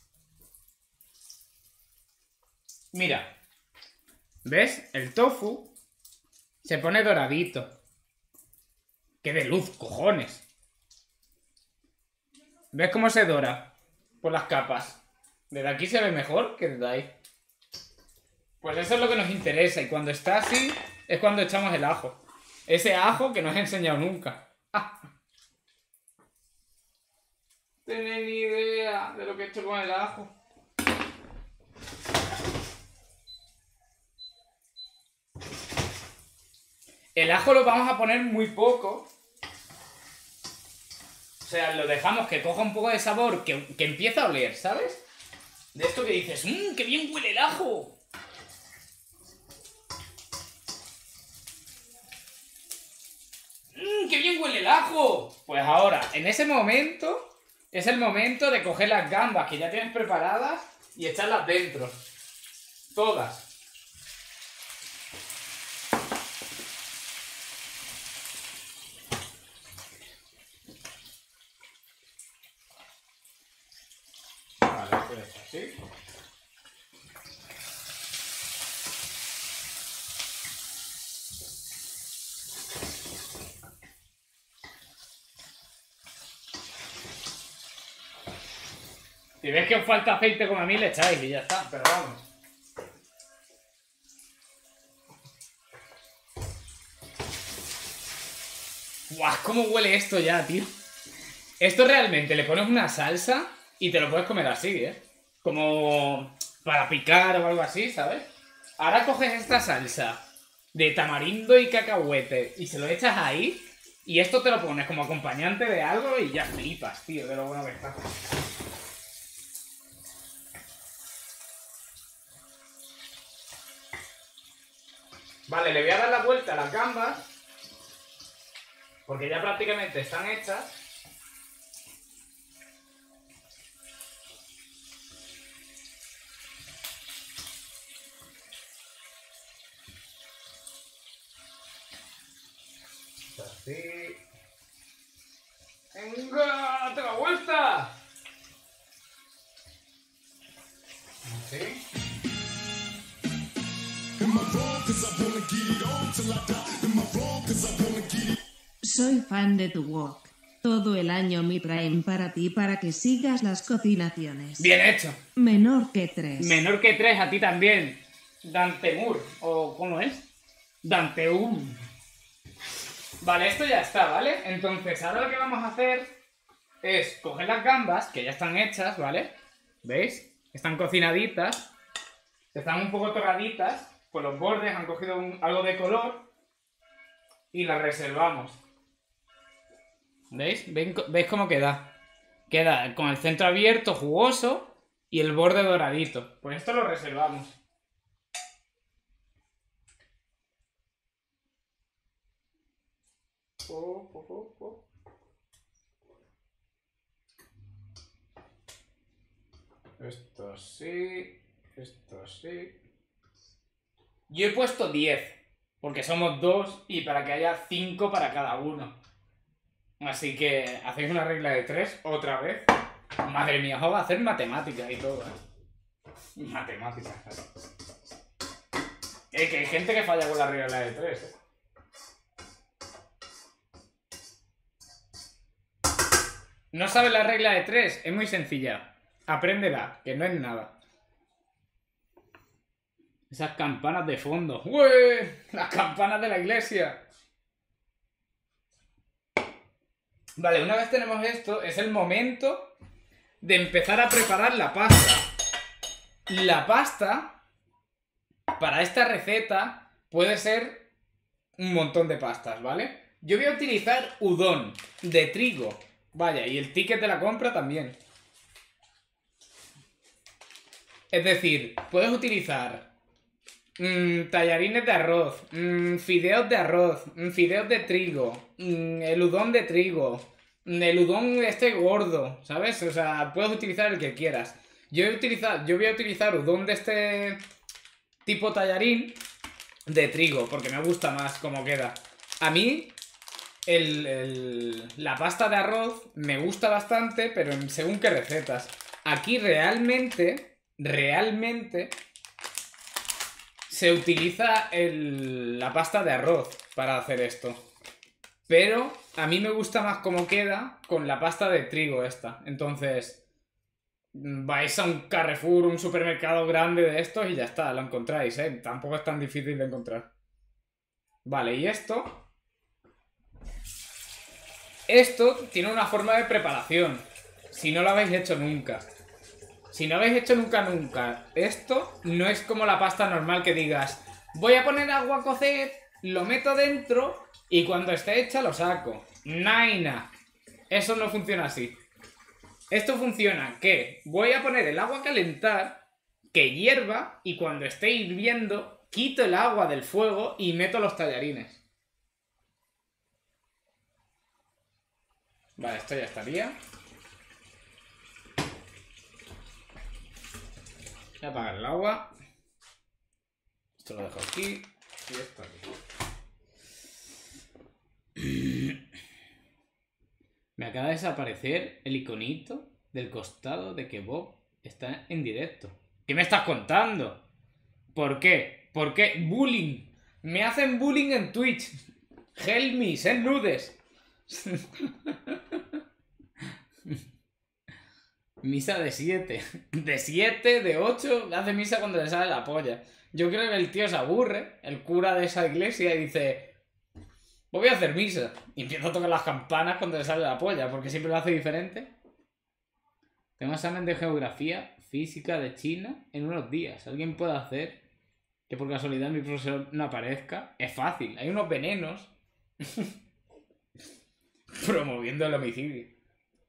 Mira. ¿Ves? El tofu se pone doradito. ¡Qué de luz, cojones! ¿Ves cómo se dora? Por las capas. Desde aquí se ve mejor que desde ahí. Pues eso es lo que nos interesa. Y cuando está así, es cuando echamos el ajo. Ese ajo que no os he enseñado nunca. ¡Ah! No tenéis ni idea de lo que he hecho con el ajo. El ajo lo vamos a poner muy poco. O sea, lo dejamos que coja un poco de sabor, que empieza a oler, ¿sabes? De esto que dices, ¡qué bien huele el ajo! ¡Qué bien huele el ajo! Pues ahora, en ese momento, es el momento de coger las gambas que ya tienes preparadas y echarlas dentro. Todas. Vale, pues así. Si ves que os falta aceite como a mí, le echáis y ya está, pero vamos. ¡Guau! ¿Cómo huele esto ya, tío? Esto realmente le pones una salsa y te lo puedes comer así, ¿eh? Como para picar o algo así, ¿sabes? Ahora coges esta salsa de tamarindo y cacahuete y se lo echas ahí y esto te lo pones como acompañante de algo y ya flipas, tío, de lo bueno que está. Vale, le voy a dar la vuelta a las gambas porque ya prácticamente están hechas. Así. ¡Venga! ¡Date la vuelta! Así. Soy fan de tu wok. Todo el año me traen para ti para que sigas las cocinaciones. Bien hecho. Menor que 3. Menor que 3, a ti también. Dantemur, o ¿cómo es? Danteum. Vale, esto ya está, ¿vale? Entonces, ahora lo que vamos a hacer es coger las gambas, que ya están hechas, ¿vale? ¿Veis? Están cocinaditas. Están un poco torraditas. Pues los bordes han cogido algo de color. Y las reservamos. ¿Veis? ¿Veis cómo queda? Queda con el centro abierto, jugoso, y el borde doradito. Pues esto lo reservamos. Esto sí, esto sí. Yo he puesto 10, porque somos 2 y para que haya 5 para cada uno. Así que hacéis una regla de 3 otra vez. Madre mía, os va a hacer matemáticas y todo, ¿eh? Matemáticas, claro. Que hay gente que falla con la regla de 3, ¿eh? ¿No sabes la regla de 3? Es muy sencilla. Apréndela, que no es nada. Esas campanas de fondo. ¡Ué! Las campanas de la iglesia. Vale, una vez tenemos esto, es el momento de empezar a preparar la pasta. La pasta, para esta receta, puede ser un montón de pastas, ¿vale? Yo voy a utilizar udon de trigo. Vaya, y el ticket de la compra también. Es decir, puedes utilizar tallarines de arroz, fideos de arroz, fideos de trigo, el udon de trigo, el udon este gordo, ¿sabes? O sea, puedes utilizar el que quieras. Yo voy a utilizar udon de este tipo tallarín de trigo, porque me gusta más cómo queda. A mí, la pasta de arroz me gusta bastante, pero según qué recetas. Aquí realmente se utiliza la pasta de arroz para hacer esto. Pero a mí me gusta más cómo queda con la pasta de trigo esta. Entonces, vais a un Carrefour, un supermercado grande de estos y ya está, lo encontráis, ¿eh? Tampoco es tan difícil de encontrar. Vale, y esto tiene una forma de preparación. Si no lo habéis hecho nunca. Si no habéis hecho nunca esto, no es como la pasta normal que digas, voy a poner agua a cocer, lo meto dentro y cuando esté hecha lo saco. Naina. Eso no funciona así. Esto funciona que voy a poner el agua a calentar, que hierva y cuando esté hirviendo, quito el agua del fuego y meto los tallarines. Vale, esto ya estaría. Voy a apagar el agua. Esto lo dejo aquí. Y esto aquí. Me acaba de desaparecer el iconito del costado de que Bob está en directo. ¿Qué me estás contando? ¿Por qué? ¿Por qué? Bullying. Me hacen bullying en Twitch. Help me, send nudes. Misa de 7. De 7, de 8, hace misa cuando le sale la polla. Yo creo que el tío se aburre, el cura de esa iglesia, y dice, voy a hacer misa. Y empieza a tocar las campanas cuando le sale la polla, porque siempre lo hace diferente. Tengo examen de geografía física de China en unos días. ¿Alguien puede hacer que por casualidad mi profesor no aparezca? Es fácil, hay unos venenos promoviendo el homicidio.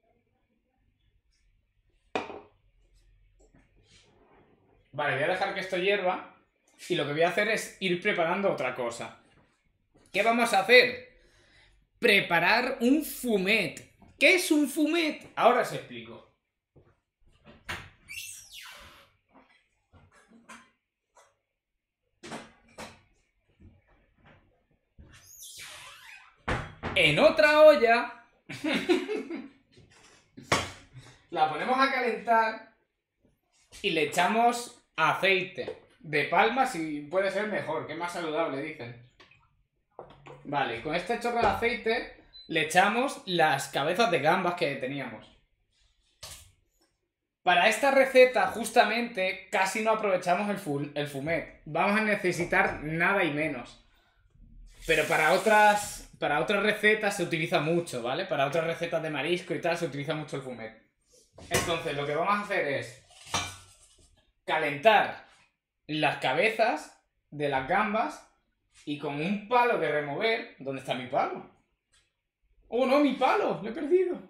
Vale, voy a dejar que esto hierva y lo que voy a hacer es ir preparando otra cosa. ¿Qué vamos a hacer? Preparar un fumet. ¿Qué es un fumet? Ahora os explico. En otra olla la ponemos a calentar y le echamos aceite de palma, si puede ser mejor, que es más saludable, dicen. Vale, con este chorro de aceite le echamos las cabezas de gambas que teníamos. Para esta receta, justamente, casi no aprovechamos el fumet. Vamos a necesitar nada y menos. Pero para otras recetas se utiliza mucho, ¿vale? Para otras recetas de marisco y tal se utiliza mucho el fumet. Entonces, lo que vamos a hacer es calentar las cabezas de las gambas y con un palo de remover... ¿Dónde está mi palo? ¡Oh, no, mi palo! ¡Lo he perdido!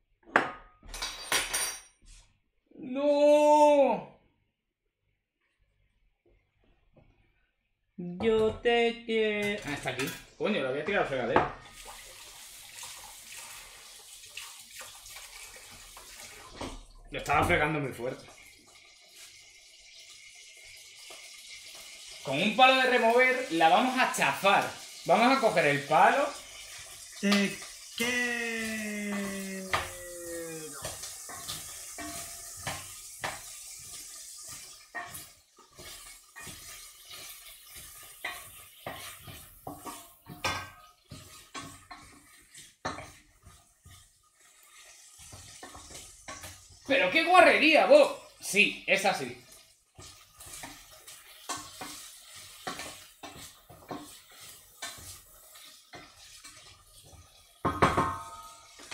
¡No! Yo te quiero... Ah, está aquí. Coño, lo había tirado al fregadero. Lo estaba fregando muy fuerte. Con un palo de remover la vamos a chafar. Vamos a coger el palo. Te quiero. ¡Pero qué guarrería, Bob! Sí, es así.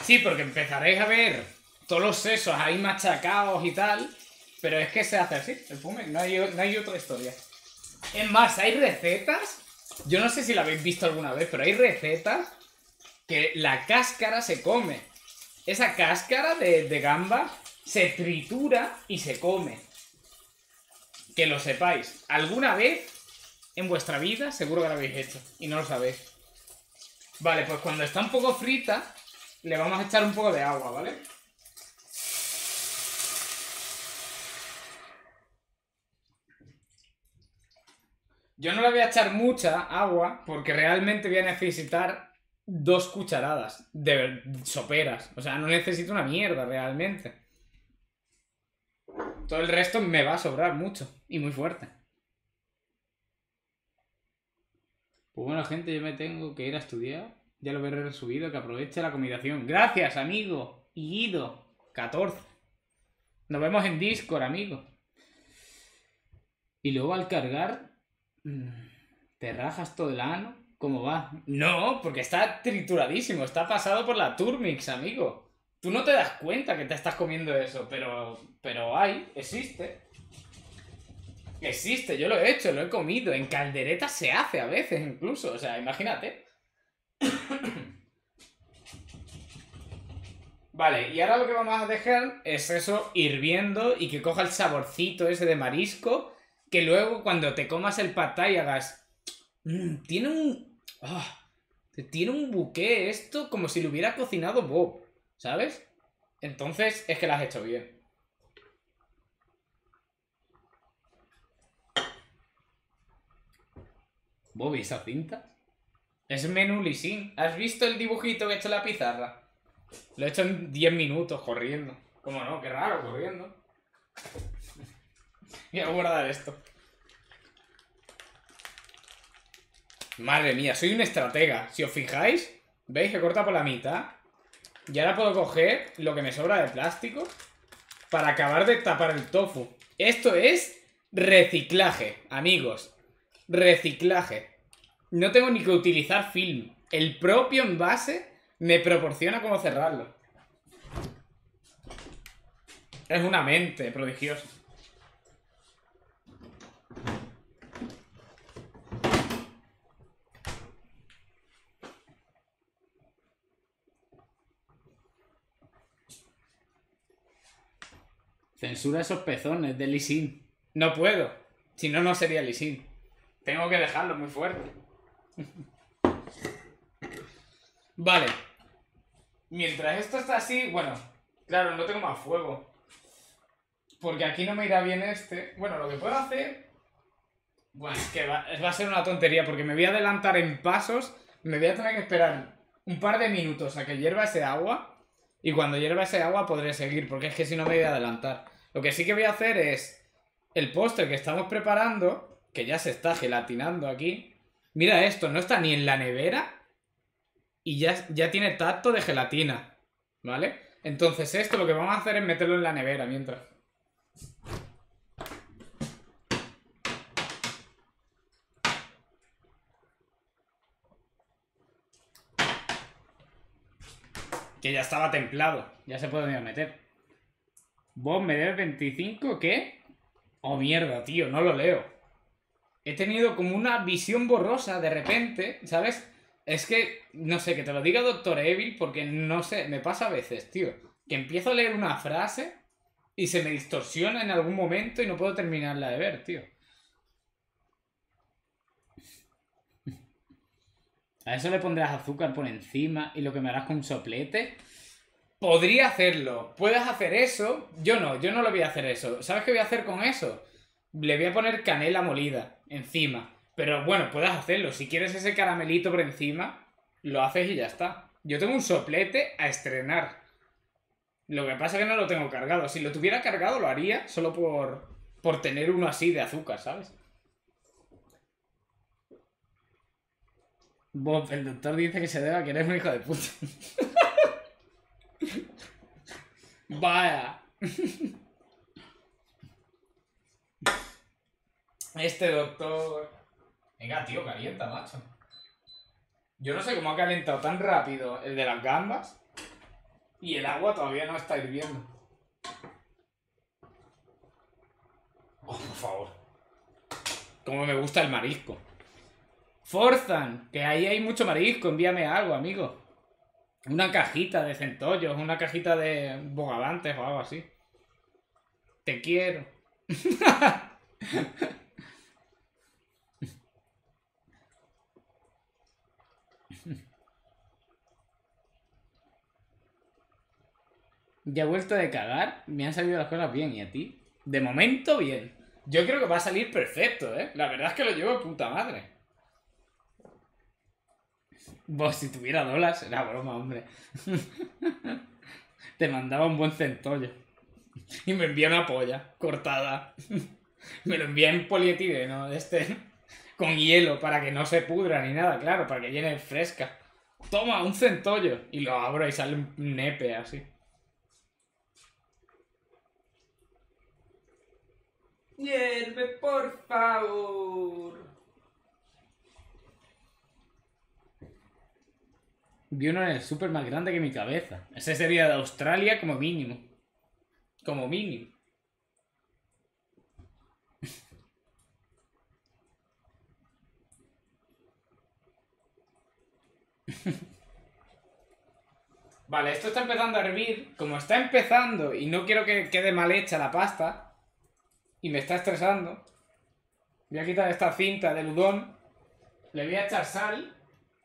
Sí, porque empezaréis a ver todos los sesos ahí machacados y tal, pero es que se hace así, el fume, no hay otra historia. Es más, hay recetas, yo no sé si la habéis visto alguna vez, pero hay recetas que la cáscara se come. Esa cáscara de gamba se tritura y se come. Que lo sepáis. Alguna vez en vuestra vida seguro que lo habéis hecho y no lo sabéis. Vale, pues cuando está un poco frita, le vamos a echar un poco de agua, ¿vale? Yo no le voy a echar mucha agua porque realmente voy a necesitar 2 cucharadas de soperas. O sea, no necesito una mierda realmente. Todo el resto me va a sobrar mucho y muy fuerte. Pues bueno, gente, yo me tengo que ir a estudiar. Ya lo veré resubido, que aproveche la combinación. Gracias, amigo. Y Guido, 14. Nos vemos en Discord, amigo. Y luego al cargar, ¿te rajas todo el ano? ¿Cómo va? No, porque está trituradísimo. Está pasado por la Turmix, amigo. Tú no te das cuenta que te estás comiendo eso, pero existe. Existe, yo lo he hecho, lo he comido. En calderetas se hace a veces incluso. O sea, imagínate. Vale, y ahora lo que vamos a dejar es eso hirviendo y que coja el saborcito ese de marisco. Que luego cuando te comas el pad thai hagas... tiene un... tiene un buqué esto como si lo hubiera cocinado Bob. ¿Sabes? Entonces es que lo has hecho bien. Bobby, ¿esa cinta? Es menú Lisin. ¿Has visto el dibujito que he hecho en la pizarra? Lo he hecho en 10 minutos corriendo. ¿Cómo no? Qué raro, corriendo. Voy a guardar esto. Madre mía, soy un estratega. Si os fijáis, ¿veis que corta por la mitad? Y ahora puedo coger lo que me sobra de plástico para acabar de tapar el tofu. Esto es reciclaje, amigos. Reciclaje. No tengo ni que utilizar film. El propio envase me proporciona cómo cerrarlo. Es una mente prodigiosa. Censura esos pezones de Lee Sin. No puedo. Si no, no sería Lee Sin. Tengo que dejarlo muy fuerte. Vale. Mientras esto está así, bueno, claro, no tengo más fuego. Porque aquí no me irá bien este. Bueno, lo que puedo hacer... Bueno, es que va a ser una tontería porque me voy a adelantar en pasos. Me voy a tener que esperar un par de minutos a que hierva ese agua. Y cuando hierva ese agua podré seguir, porque es que si no me voy a adelantar. Lo que sí que voy a hacer es... El postre que estamos preparando, que ya se está gelatinando aquí. Mira esto, no está ni en la nevera y ya tiene tacto de gelatina, ¿vale? Entonces esto lo que vamos a hacer es meterlo en la nevera mientras. Que ya estaba templado, ya se puede meter. ¿Vos me debes 25? ¿Qué? Oh, mierda, tío, no lo leo. He tenido como una visión borrosa de repente, ¿sabes? Es que, no sé, que te lo diga Doctor Evil porque no sé, me pasa a veces, tío. Que empiezo a leer una frase y se me distorsiona en algún momento y no puedo terminarla de ver, tío. A eso le pondrás azúcar por encima y lo que me harás con un soplete. Podría hacerlo. Puedes hacer eso. Yo no lo voy a hacer eso. ¿Sabes qué voy a hacer con eso? Le voy a poner canela molida encima. Pero bueno, puedes hacerlo. Si quieres ese caramelito por encima, lo haces y ya está. Yo tengo un soplete a estrenar. Lo que pasa es que no lo tengo cargado. Si lo tuviera cargado lo haría solo por tener uno así de azúcar, ¿sabes? Bob, el doctor dice que se deba que eres un hijo de puta. Vaya. Este doctor... Venga, tío, calienta, macho. Yo no sé cómo ha calentado tan rápido el de las gambas. Y el agua todavía no está hirviendo. Oh, por favor. Como me gusta el marisco. Forzan, que ahí hay mucho marisco. Envíame algo, amigo. Una cajita de centollos, una cajita de bogavantes o algo así. Te quiero. Ya he vuelto de cagar, me han salido las cosas bien, ¿y a ti? De momento, bien. Yo creo que va a salir perfecto, ¿eh? La verdad es que lo llevo de puta madre. Vos, si tuviera dólares, era broma, hombre. Te mandaba un buen centollo. Y me envía una polla cortada. Me lo envía en polietileno, con hielo, para que no se pudra ni nada, claro, para que llene fresca. Toma, un centollo. Y lo abro y sale un nepe así. Hierve, por favor. Vi uno en el súper más grande que mi cabeza. Ese sería de Australia como mínimo. Como mínimo. Vale, esto está empezando a hervir. Como está empezando y no quiero que quede mal hecha la pasta, y me está estresando, voy a quitar esta cinta del udon. Le voy a echar sal.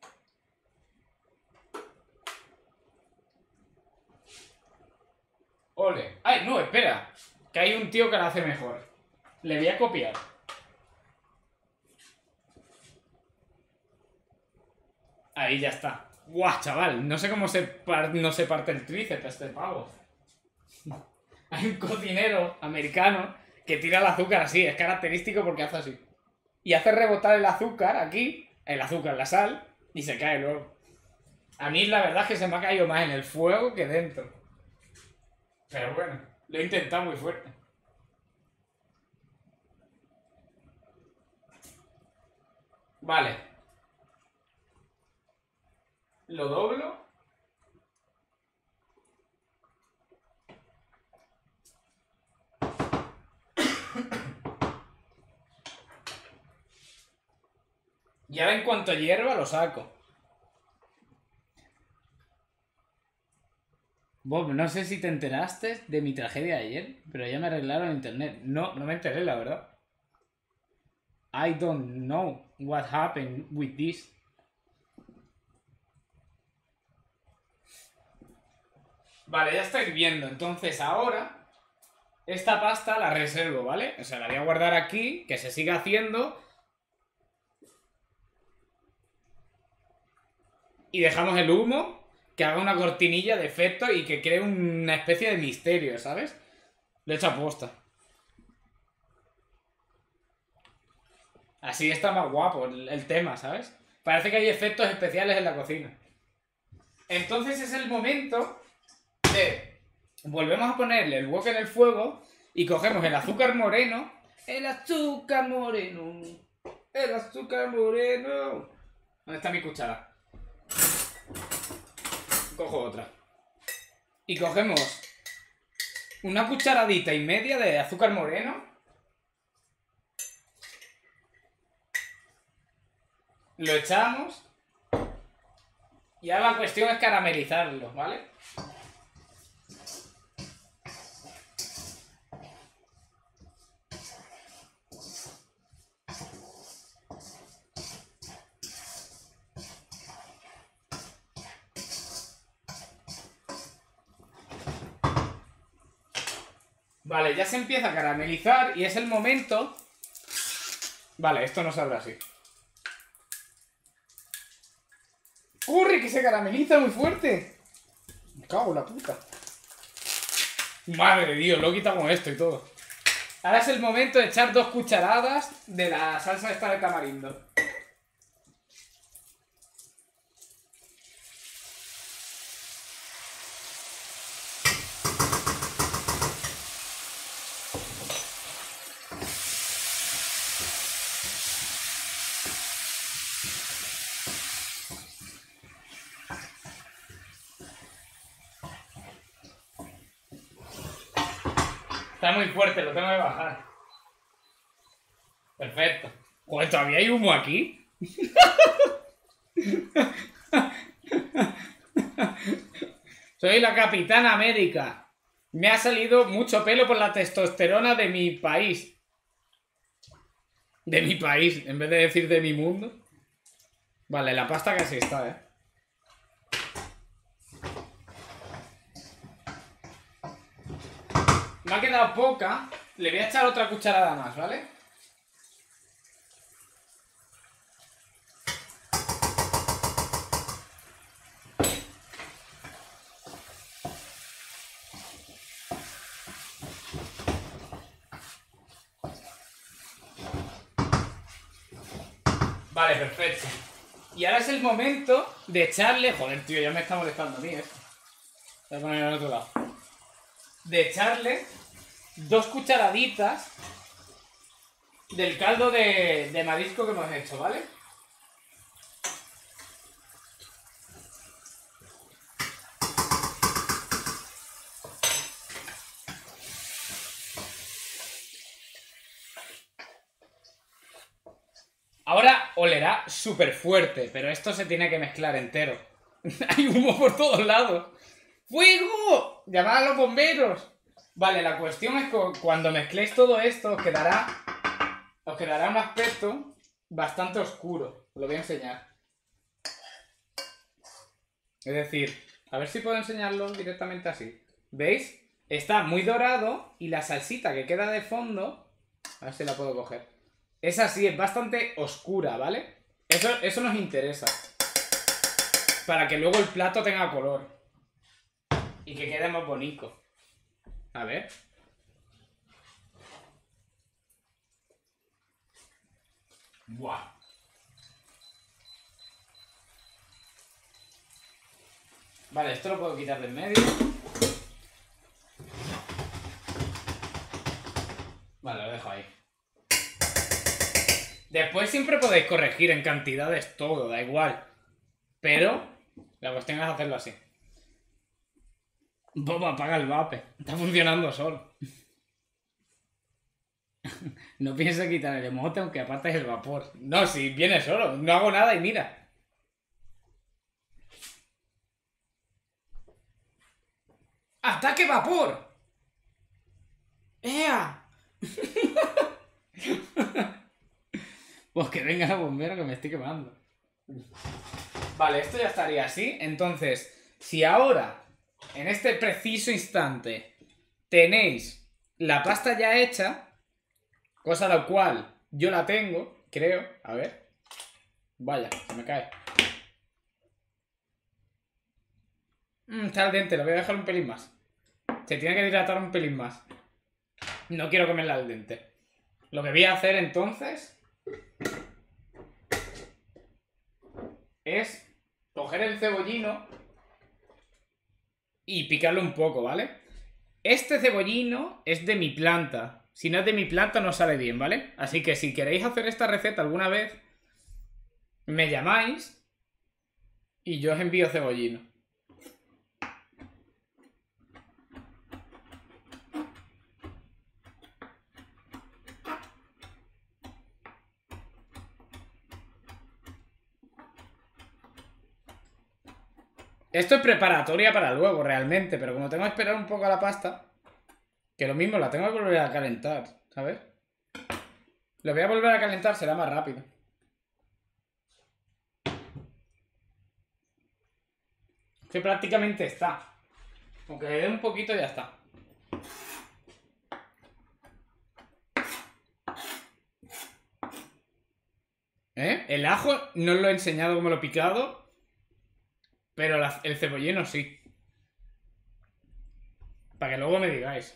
Ole. ¡Ay, no! Espera. Que hay un tío que lo hace mejor. Le voy a copiar. Ahí ya está. ¡Guau, chaval! No sé cómo no se parte el tríceps este pavo. Hay un cocinero americano que tira el azúcar así. Es característico porque hace así. Y hace rebotar el azúcar aquí. El azúcar, la sal. Y se cae luego. A mí la verdad es que se me ha caído más en el fuego que dentro. Pero bueno, lo he intentado muy fuerte. Vale. Lo doblo. Y ahora en cuanto hierva lo saco. Bob, no sé si te enteraste de mi tragedia de ayer, pero ya me arreglaron internet. No, no me enteré, la verdad. I don't know what happened with this. Vale, ya está hirviendo. Entonces ahora esta pasta la reservo, ¿vale? O sea, la voy a guardar aquí, que se siga haciendo. Y dejamos el humo, que haga una cortinilla de efecto y que cree una especie de misterio, ¿sabes? Lo he hecho a posta. Así está más guapo el tema, ¿sabes? Parece que hay efectos especiales en la cocina. Entonces es el momento de... Volvemos a ponerle el wok en el fuego y cogemos el azúcar moreno. El azúcar moreno. El azúcar moreno. ¿Dónde está mi cuchara? Cojo otra. Y cogemos una cucharadita y media de azúcar moreno. Lo echamos. Y ahora la cuestión es caramelizarlo, ¿vale? Vale, ya se empieza a caramelizar y es el momento... Vale, esto no saldrá así. ¡Corre, que se carameliza muy fuerte! Me cago en la puta. Madre de Dios, lo quitamos esto y todo. Ahora es el momento de echar 2 cucharadas de la salsa esta de tamarindo. Está muy fuerte, lo tengo que bajar. Perfecto. Joder, ¿todavía hay humo aquí? Soy la Capitana América. Me ha salido mucho pelo por la testosterona de mi país. De mi país, en vez de decir de mi mundo. Vale, la pasta casi está, Me ha quedado poca. Le voy a echar otra cucharada más, ¿vale? Vale, perfecto. Y ahora es el momento de echarle... Joder, tío, ya me está molestando a mí, Voy a ponerlo en otro lado. De echarle 2 cucharaditas del caldo de marisco que hemos hecho, ¿vale? Ahora olerá súper fuerte, pero esto se tiene que mezclar entero. Hay humo por todos lados. ¡Fuego! ¡Llamad a los bomberos! Vale, la cuestión es que cuando mezcléis todo esto os quedará un aspecto bastante oscuro. Os lo voy a enseñar. Es decir, a ver si puedo enseñarlo directamente así. ¿Veis? Está muy dorado y la salsita que queda de fondo... A ver si la puedo coger. Es así, es bastante oscura, ¿vale? Eso nos interesa. Para que luego el plato tenga color. Y que quede más bonito. A ver. Buah. Vale, esto lo puedo quitar del medio. Vale, lo dejo ahí. Después siempre podéis corregir en cantidades todo, da igual. Pero la cuestión es hacerlo así. Bob, apaga el vape. Está funcionando solo. No pienses quitar el emote aunque apartes el vapor. No, si viene solo. No hago nada y mira. ¡Ataque vapor! ¡Ea! Pues que venga la bombera que me estoy quemando. Vale, esto ya estaría así. Entonces, si ahora, en este preciso instante, tenéis la pasta ya hecha, cosa la cual yo la tengo, creo. A ver. Vaya, se me cae. Está al dente, lo voy a dejar un pelín más. Se tiene que hidratar un pelín más. No quiero comerla al dente. Lo que voy a hacer entonces es coger el cebollino y picarlo un poco, ¿vale? Este cebollino es de mi planta. Si no es de mi planta no sale bien, ¿vale? Así que si queréis hacer esta receta alguna vez, me llamáis y yo os envío cebollino. Esto es preparatoria para luego, realmente, pero como tengo que esperar un poco a la pasta, que lo mismo, la tengo que volver a calentar, ¿sabes? Lo voy a volver a calentar, será más rápido. Que prácticamente está. Aunque le dé un poquito ya está. El ajo no os lo he enseñado como lo he picado, pero el cebollino sí. Para que luego me digáis.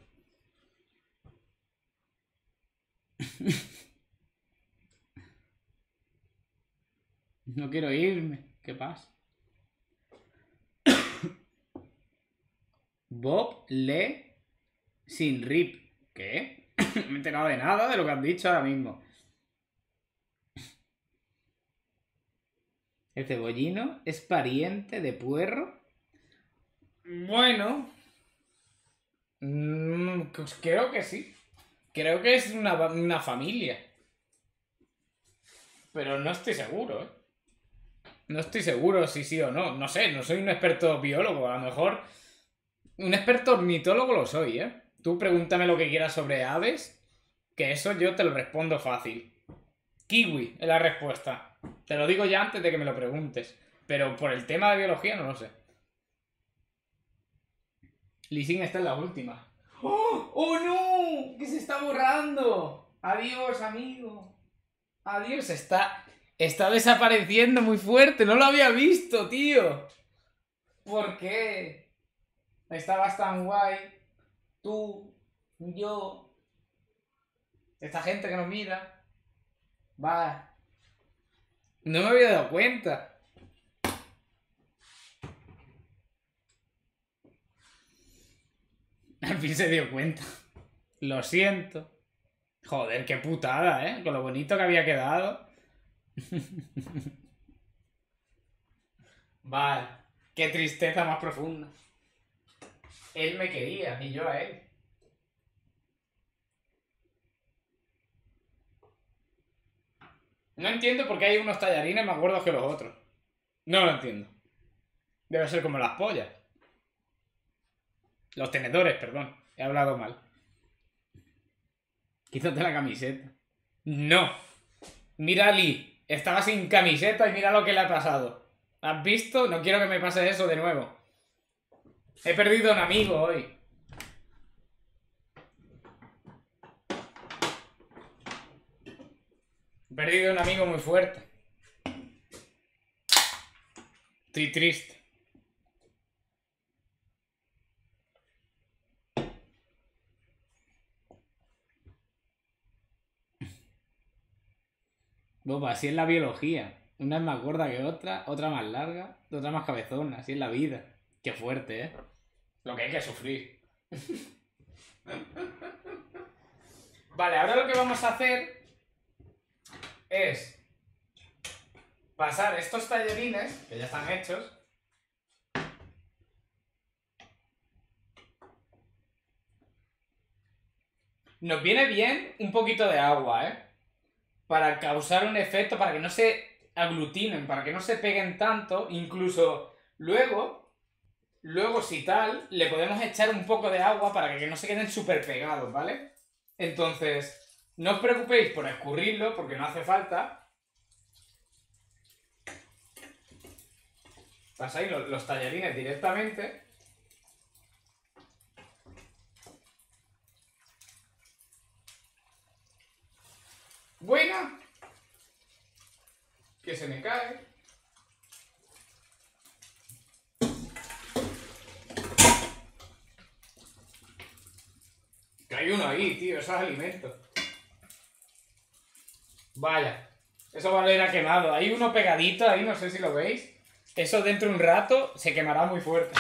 No quiero irme. ¿Qué pasa? Bob Le sin rip. ¿Qué? No me he enterado de nada de lo que has dicho ahora mismo. ¿El cebollino es pariente de puerro? Bueno. Pues creo que sí. Creo que es una familia. Pero no estoy seguro, ¿eh? No estoy seguro si sí o no. No sé, no soy un experto biólogo. A lo mejor un experto ornitólogo lo soy, ¿eh? Tú pregúntame lo que quieras sobre aves, que eso yo te lo respondo fácil. Kiwi es la respuesta. Te lo digo ya antes de que me lo preguntes. Pero por el tema de biología no lo sé. Lising está en la última. ¡Oh! ¡Oh no! ¡Que se está borrando! Adiós, amigo. Adiós, está desapareciendo muy fuerte. No lo había visto, tío. ¿Por qué? Estabas tan guay. Tú, yo, esta gente que nos mira. Va. No me había dado cuenta. Al fin se dio cuenta. Lo siento. Joder, qué putada, ¿eh? Con lo bonito que había quedado. Vale. Qué tristeza más profunda. Él me quería y yo a él. No entiendo por qué hay unos tallarines más gordos que los otros. No lo entiendo. Debe ser como las pollas. Los tenedores, perdón. He hablado mal. Quítate la camiseta. No. Mira a Lee. Estaba sin camiseta y mira lo que le ha pasado. ¿Has visto? No quiero que me pase eso de nuevo. He perdido un amigo hoy. He perdido un amigo muy fuerte. Estoy triste. Boba, así es la biología. Una es más gorda que otra, otra más larga, otra más cabezona. Así es la vida. Qué fuerte, ¿eh? Lo que hay que sufrir. Vale, ahora lo que vamos a hacer es pasar estos tallarines, que ya están hechos. Nos viene bien un poquito de agua, ¿eh? Para causar un efecto, para que no se aglutinen, para que no se peguen tanto. Incluso luego si tal, le podemos echar un poco de agua para que no se queden súper pegados, ¿vale? Entonces, no os preocupéis por escurrirlo, porque no hace falta. Pasáis los tallarines directamente. Buena. Que se me cae. Que hay uno ahí, tío. Eso es alimento. Vaya. Eso va a oler a quemado. Hay uno pegadito ahí, no sé si lo veis. Eso dentro de un rato se quemará muy fuerte.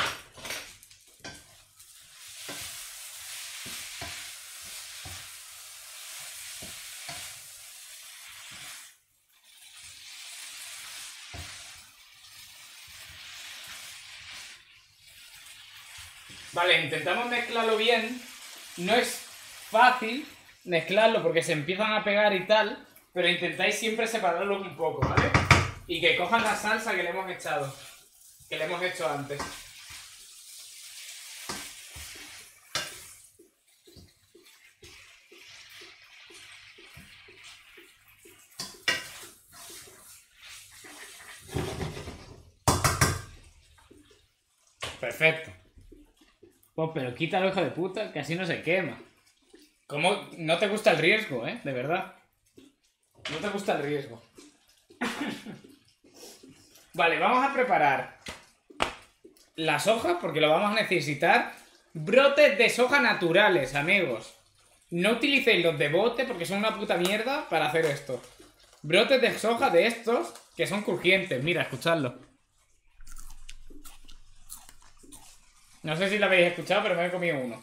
Vale, intentamos mezclarlo bien. No es fácil mezclarlo porque se empiezan a pegar y tal, pero intentáis siempre separarlo un poco, ¿vale? Y que cojan la salsa que le hemos echado, que le hemos hecho antes. Perfecto. Pues pero quítalo, hijo de puta, que así no se quema. ¿Cómo? No te gusta el riesgo, ¿eh? De verdad. No te gusta el riesgo. Vale, vamos a preparar las hojas porque lo vamos a necesitar. Brotes de soja naturales, amigos. No utilicéis los de bote porque son una puta mierda para hacer esto. Brotes de soja de estos que son crujientes. Mira, escuchadlo. No sé si lo habéis escuchado, pero me he comido uno.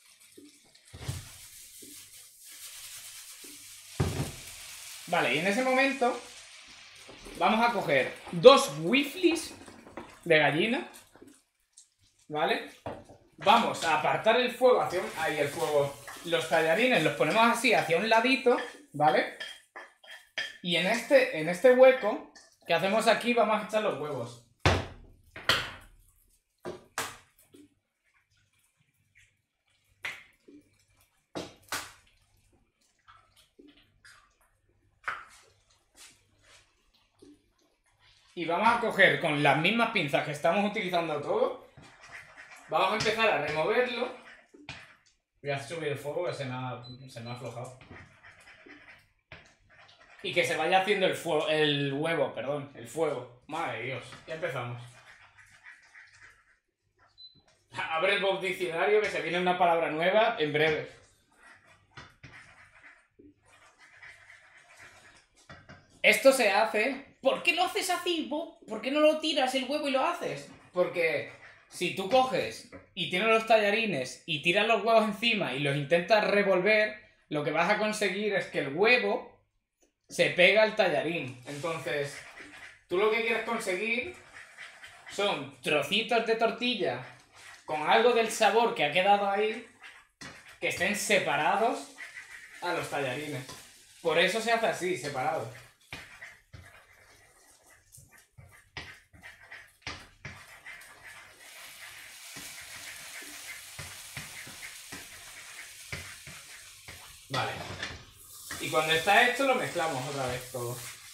Vale, y en ese momento vamos a coger 2 wiflis de gallina, ¿vale? vamos a apartar el fuego hacia un... Ahí el fuego. Los tallarines los ponemos así hacia un ladito, ¿vale? Y en este hueco que hacemos aquí vamos a echar los huevos. Y vamos a coger con las mismas pinzas que estamos utilizando todo. Vamos a empezar a removerlo. Voy a subir el fuego que se me ha aflojado. Y que se vaya haciendo el huevo, perdón, el fuego. Madre de Dios, ya empezamos. Abre el Bob Diccionario que se viene una palabra nueva en breve. Esto se hace... ¿Por qué lo haces así, Bob? ¿Por qué no lo tiras el huevo y lo haces? Porque si tú coges y tienes los tallarines y tiras los huevos encima y los intentas revolver, lo que vas a conseguir es que el huevo se pega al tallarín. Entonces, tú lo que quieres conseguir son trocitos de tortilla con algo del sabor que ha quedado ahí, que estén separados a los tallarines. Por eso se hace así, separado. Vale. Y cuando está hecho lo mezclamos otra vez todo.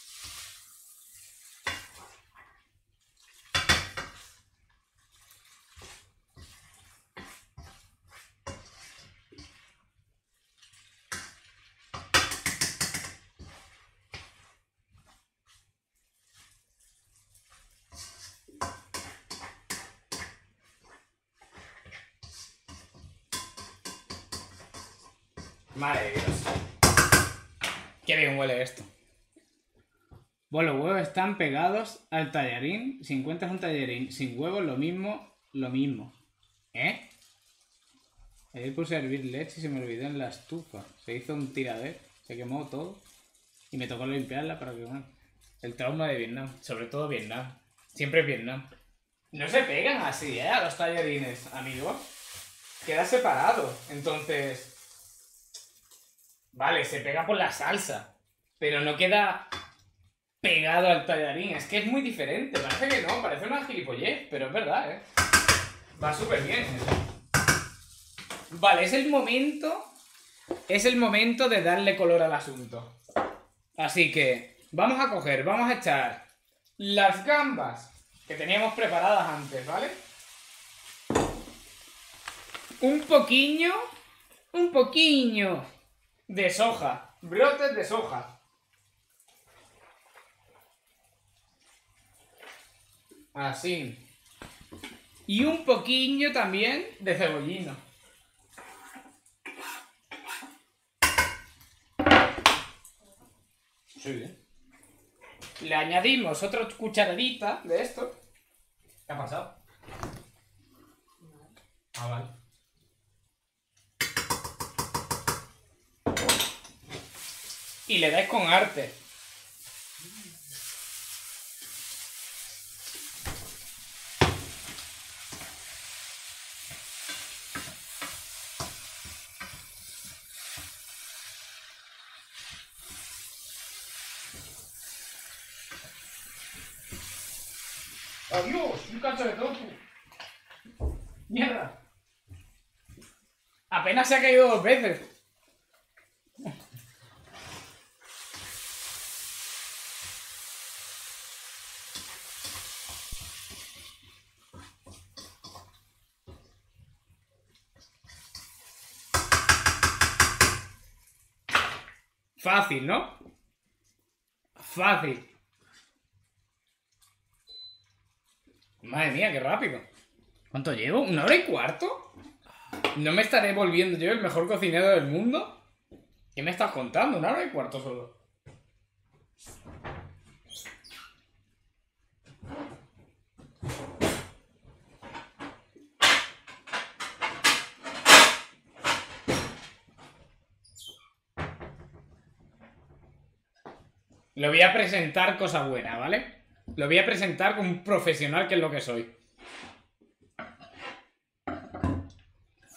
Madre de Dios. Qué bien huele esto. Bueno, los huevos están pegados al tallarín. Si encuentras un tallarín sin huevos, lo mismo. ¿Eh? Ayer puse a hervir leche y se me olvidó en la estufa. Se hizo un tiradero, se quemó todo. Y me tocó limpiarla para que... Bueno, el trauma de Vietnam. Sobre todo Vietnam. Siempre Vietnam. No se pegan así, a los tallarines, amigos. Queda separado. Entonces... Vale, se pega por la salsa, pero no queda pegado al tallarín. Es que es muy diferente. Parece que no, parece una gilipollez, pero es verdad, ¿eh? Va súper bien, ¿eh? Vale, es el momento de darle color al asunto. Así que vamos a echar las gambas que teníamos preparadas antes, ¿vale? Un poquillo de soja, brotes de soja. Así. Y un poquillo también de cebollino. Sí. Le añadimos otra cucharadita de esto. ¿Qué ha pasado? Ah, vale. Y le dais con arte. ¡Adiós! ¡Un cacho de tofu! ¡Mierda! Apenas se ha caído 2 veces. Fácil, ¿no? Fácil. Madre mía, qué rápido. ¿Cuánto llevo? ¿1 hora y cuarto? ¿No me estaré volviendo yo el mejor cocinero del mundo? ¿Qué me estás contando? 1 hora y cuarto solo. Lo voy a presentar cosa buena, ¿vale? Lo voy a presentar como un profesional, que es lo que soy.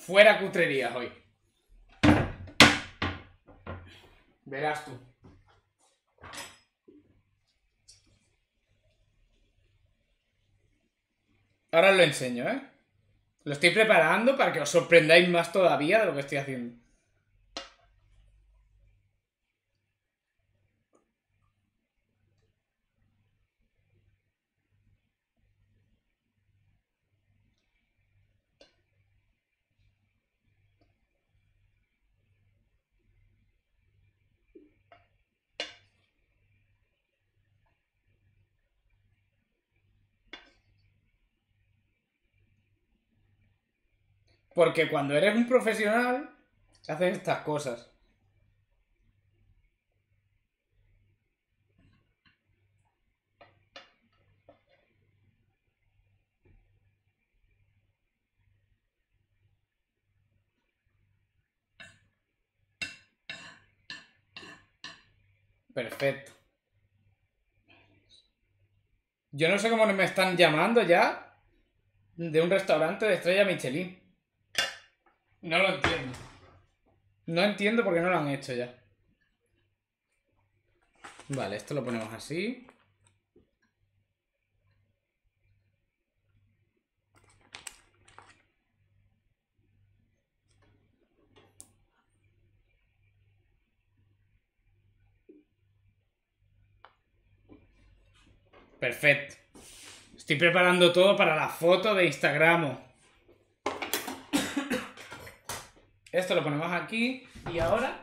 Fuera cutrerías hoy. Verás tú. Ahora os lo enseño, ¿eh? Lo estoy preparando para que os sorprendáis más todavía de lo que estoy haciendo. Porque cuando eres un profesional, haces estas cosas. Perfecto. Yo no sé cómo me están llamando ya de un restaurante de estrella Michelin. No lo entiendo. No entiendo por qué no lo han hecho ya. Vale, esto lo ponemos así. Perfecto. Estoy preparando todo para la foto de Instagram. Esto lo ponemos aquí. Y ahora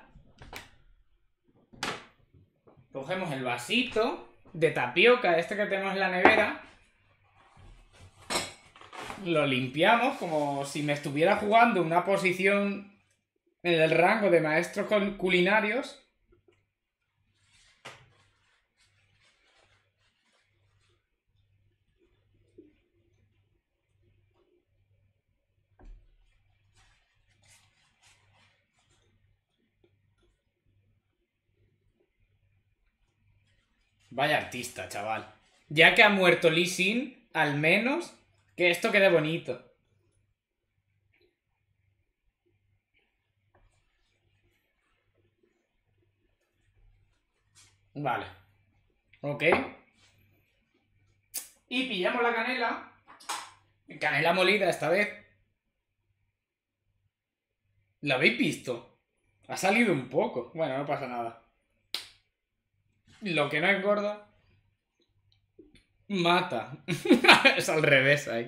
cogemos el vasito de tapioca, este que tenemos en la nevera. Lo limpiamos como si me estuviera jugando una posición en el rango de maestros culinarios. Vaya artista, chaval. Ya que ha muerto Lee Sin, al menos que esto quede bonito. Vale. Ok. Y pillamos la canela. Canela molida esta vez. ¿La habéis visto? Ha salido un poco. Bueno, no pasa nada. Lo que no engorda mata. Es al revés ahí.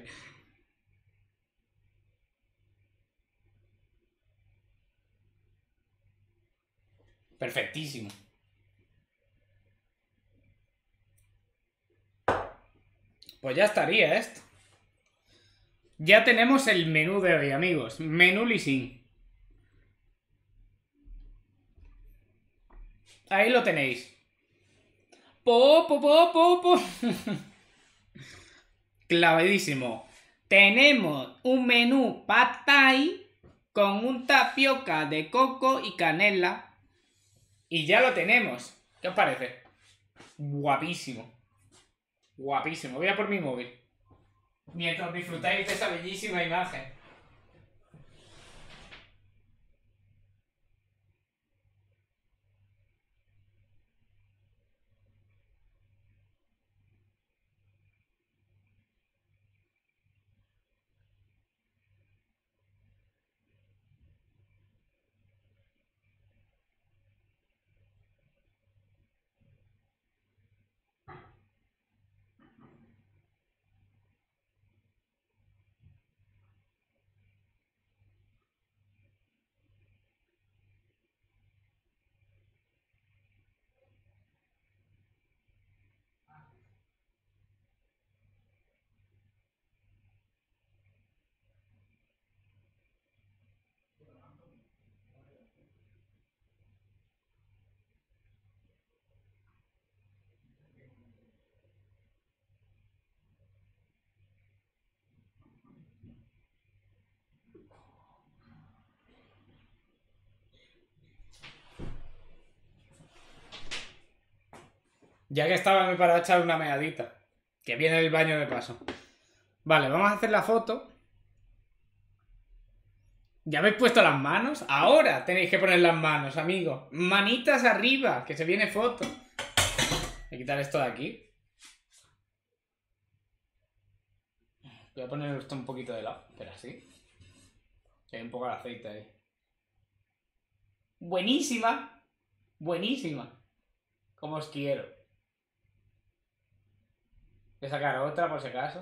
Perfectísimo. Pues ya estaría esto. Ya tenemos el menú de hoy, amigos. Menú Lisin. Ahí lo tenéis. Po. Clavadísimo. Tenemos un menú pad thai con un tapioca de coco y canela. Y ya lo tenemos. ¿Qué os parece? Guapísimo. Guapísimo. Voy a por mi móvil. Mientras disfrutáis de esa bellísima imagen. Ya que estaba me para echar una meadita. Que viene el baño de paso. Vale, vamos a hacer la foto. ¿Ya habéis puesto las manos? Ahora tenéis que poner las manos, amigos. Manitas arriba, que se viene foto. Voy a quitar esto de aquí. Voy a poner esto un poquito de lado. Espera, así. Hay un poco de aceite ahí. Buenísima. Buenísima. Como os quiero. Voy a sacar otra por si acaso.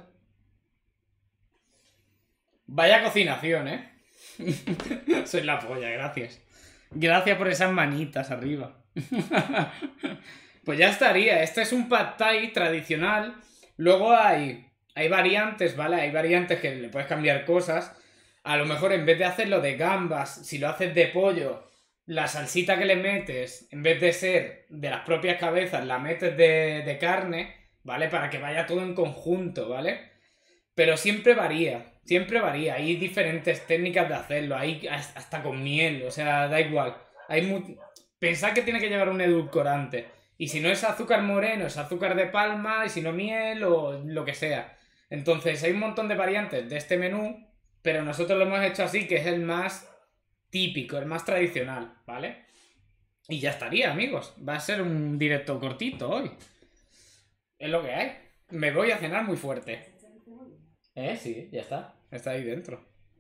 Vaya cocinación, ¿eh? Soy la polla, gracias. Gracias por esas manitas arriba. Pues ya estaría. Este es un pad thai tradicional. Luego hay variantes, ¿vale? Hay variantes que le puedes cambiar cosas. A lo mejor en vez de hacerlo de gambas, si lo haces de pollo, la salsita que le metes, en vez de ser de las propias cabezas, la metes de carne, ¿vale? Para que vaya todo en conjunto, ¿vale? Pero siempre varía. Siempre varía, hay diferentes técnicas de hacerlo, hay hasta con miel, o sea, da igual. Pensad que tiene que llevar un edulcorante. Y si no es azúcar moreno, es azúcar de palma, y si no miel o lo que sea. Entonces hay un montón de variantes de este menú, pero nosotros lo hemos hecho así, que es el más típico, el más tradicional, ¿vale? Y ya estaría, amigos. Va a ser un directo cortito hoy. Es lo que hay. Me voy a cenar muy fuerte. Sí, ya está. Está ahí dentro.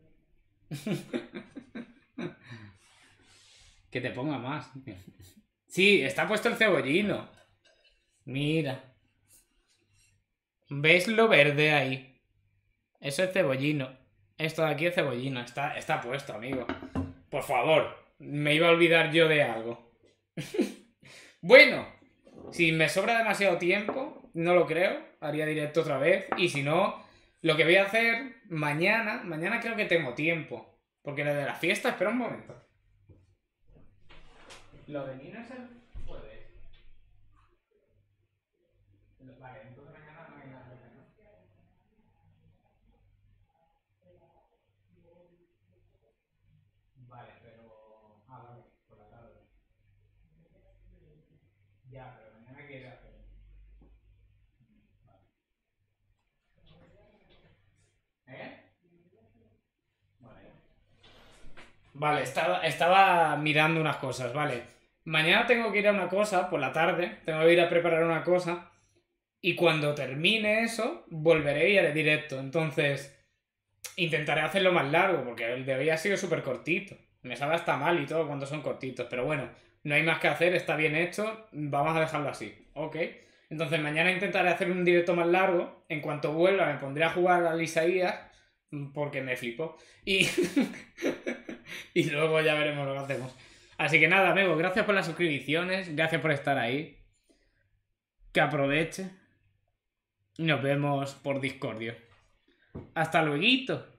Que te ponga más. Sí, está puesto el cebollino. Mira. ¿Ves lo verde ahí? Eso es cebollino. Esto de aquí es cebollino. Está puesto, amigo. Por favor. Me iba a olvidar yo de algo. Bueno. Si me sobra demasiado tiempo, no lo creo. Haría directo otra vez. Y si no... Lo que voy a hacer mañana creo que tengo tiempo. Porque lo de la fiesta, espera un momento. Lo de Nino es el jueves. Vale, entonces mañana no hay nada, ¿no? Vale, pero... vale, por la tarde. Ya, pero mañana quiere hacer. ¿Eh? Vale, estaba mirando unas cosas, vale. Mañana tengo que ir a una cosa, por la tarde, tengo que ir a preparar una cosa. Y cuando termine eso, volveré y haré directo. Entonces, intentaré hacerlo más largo, porque el de hoy ha sido súper cortito. Me sabe hasta mal y todo cuando son cortitos. Pero bueno, no hay más que hacer, está bien hecho, vamos a dejarlo así. Ok. Entonces mañana intentaré hacer un directo más largo. En cuanto vuelva me pondré a jugar al Isaías, porque me flipo. Y... y luego ya veremos lo que hacemos. Así que nada, amigos, gracias por las suscripciones, gracias por estar ahí. Que aproveche. Y nos vemos por Discordio. Hasta luego.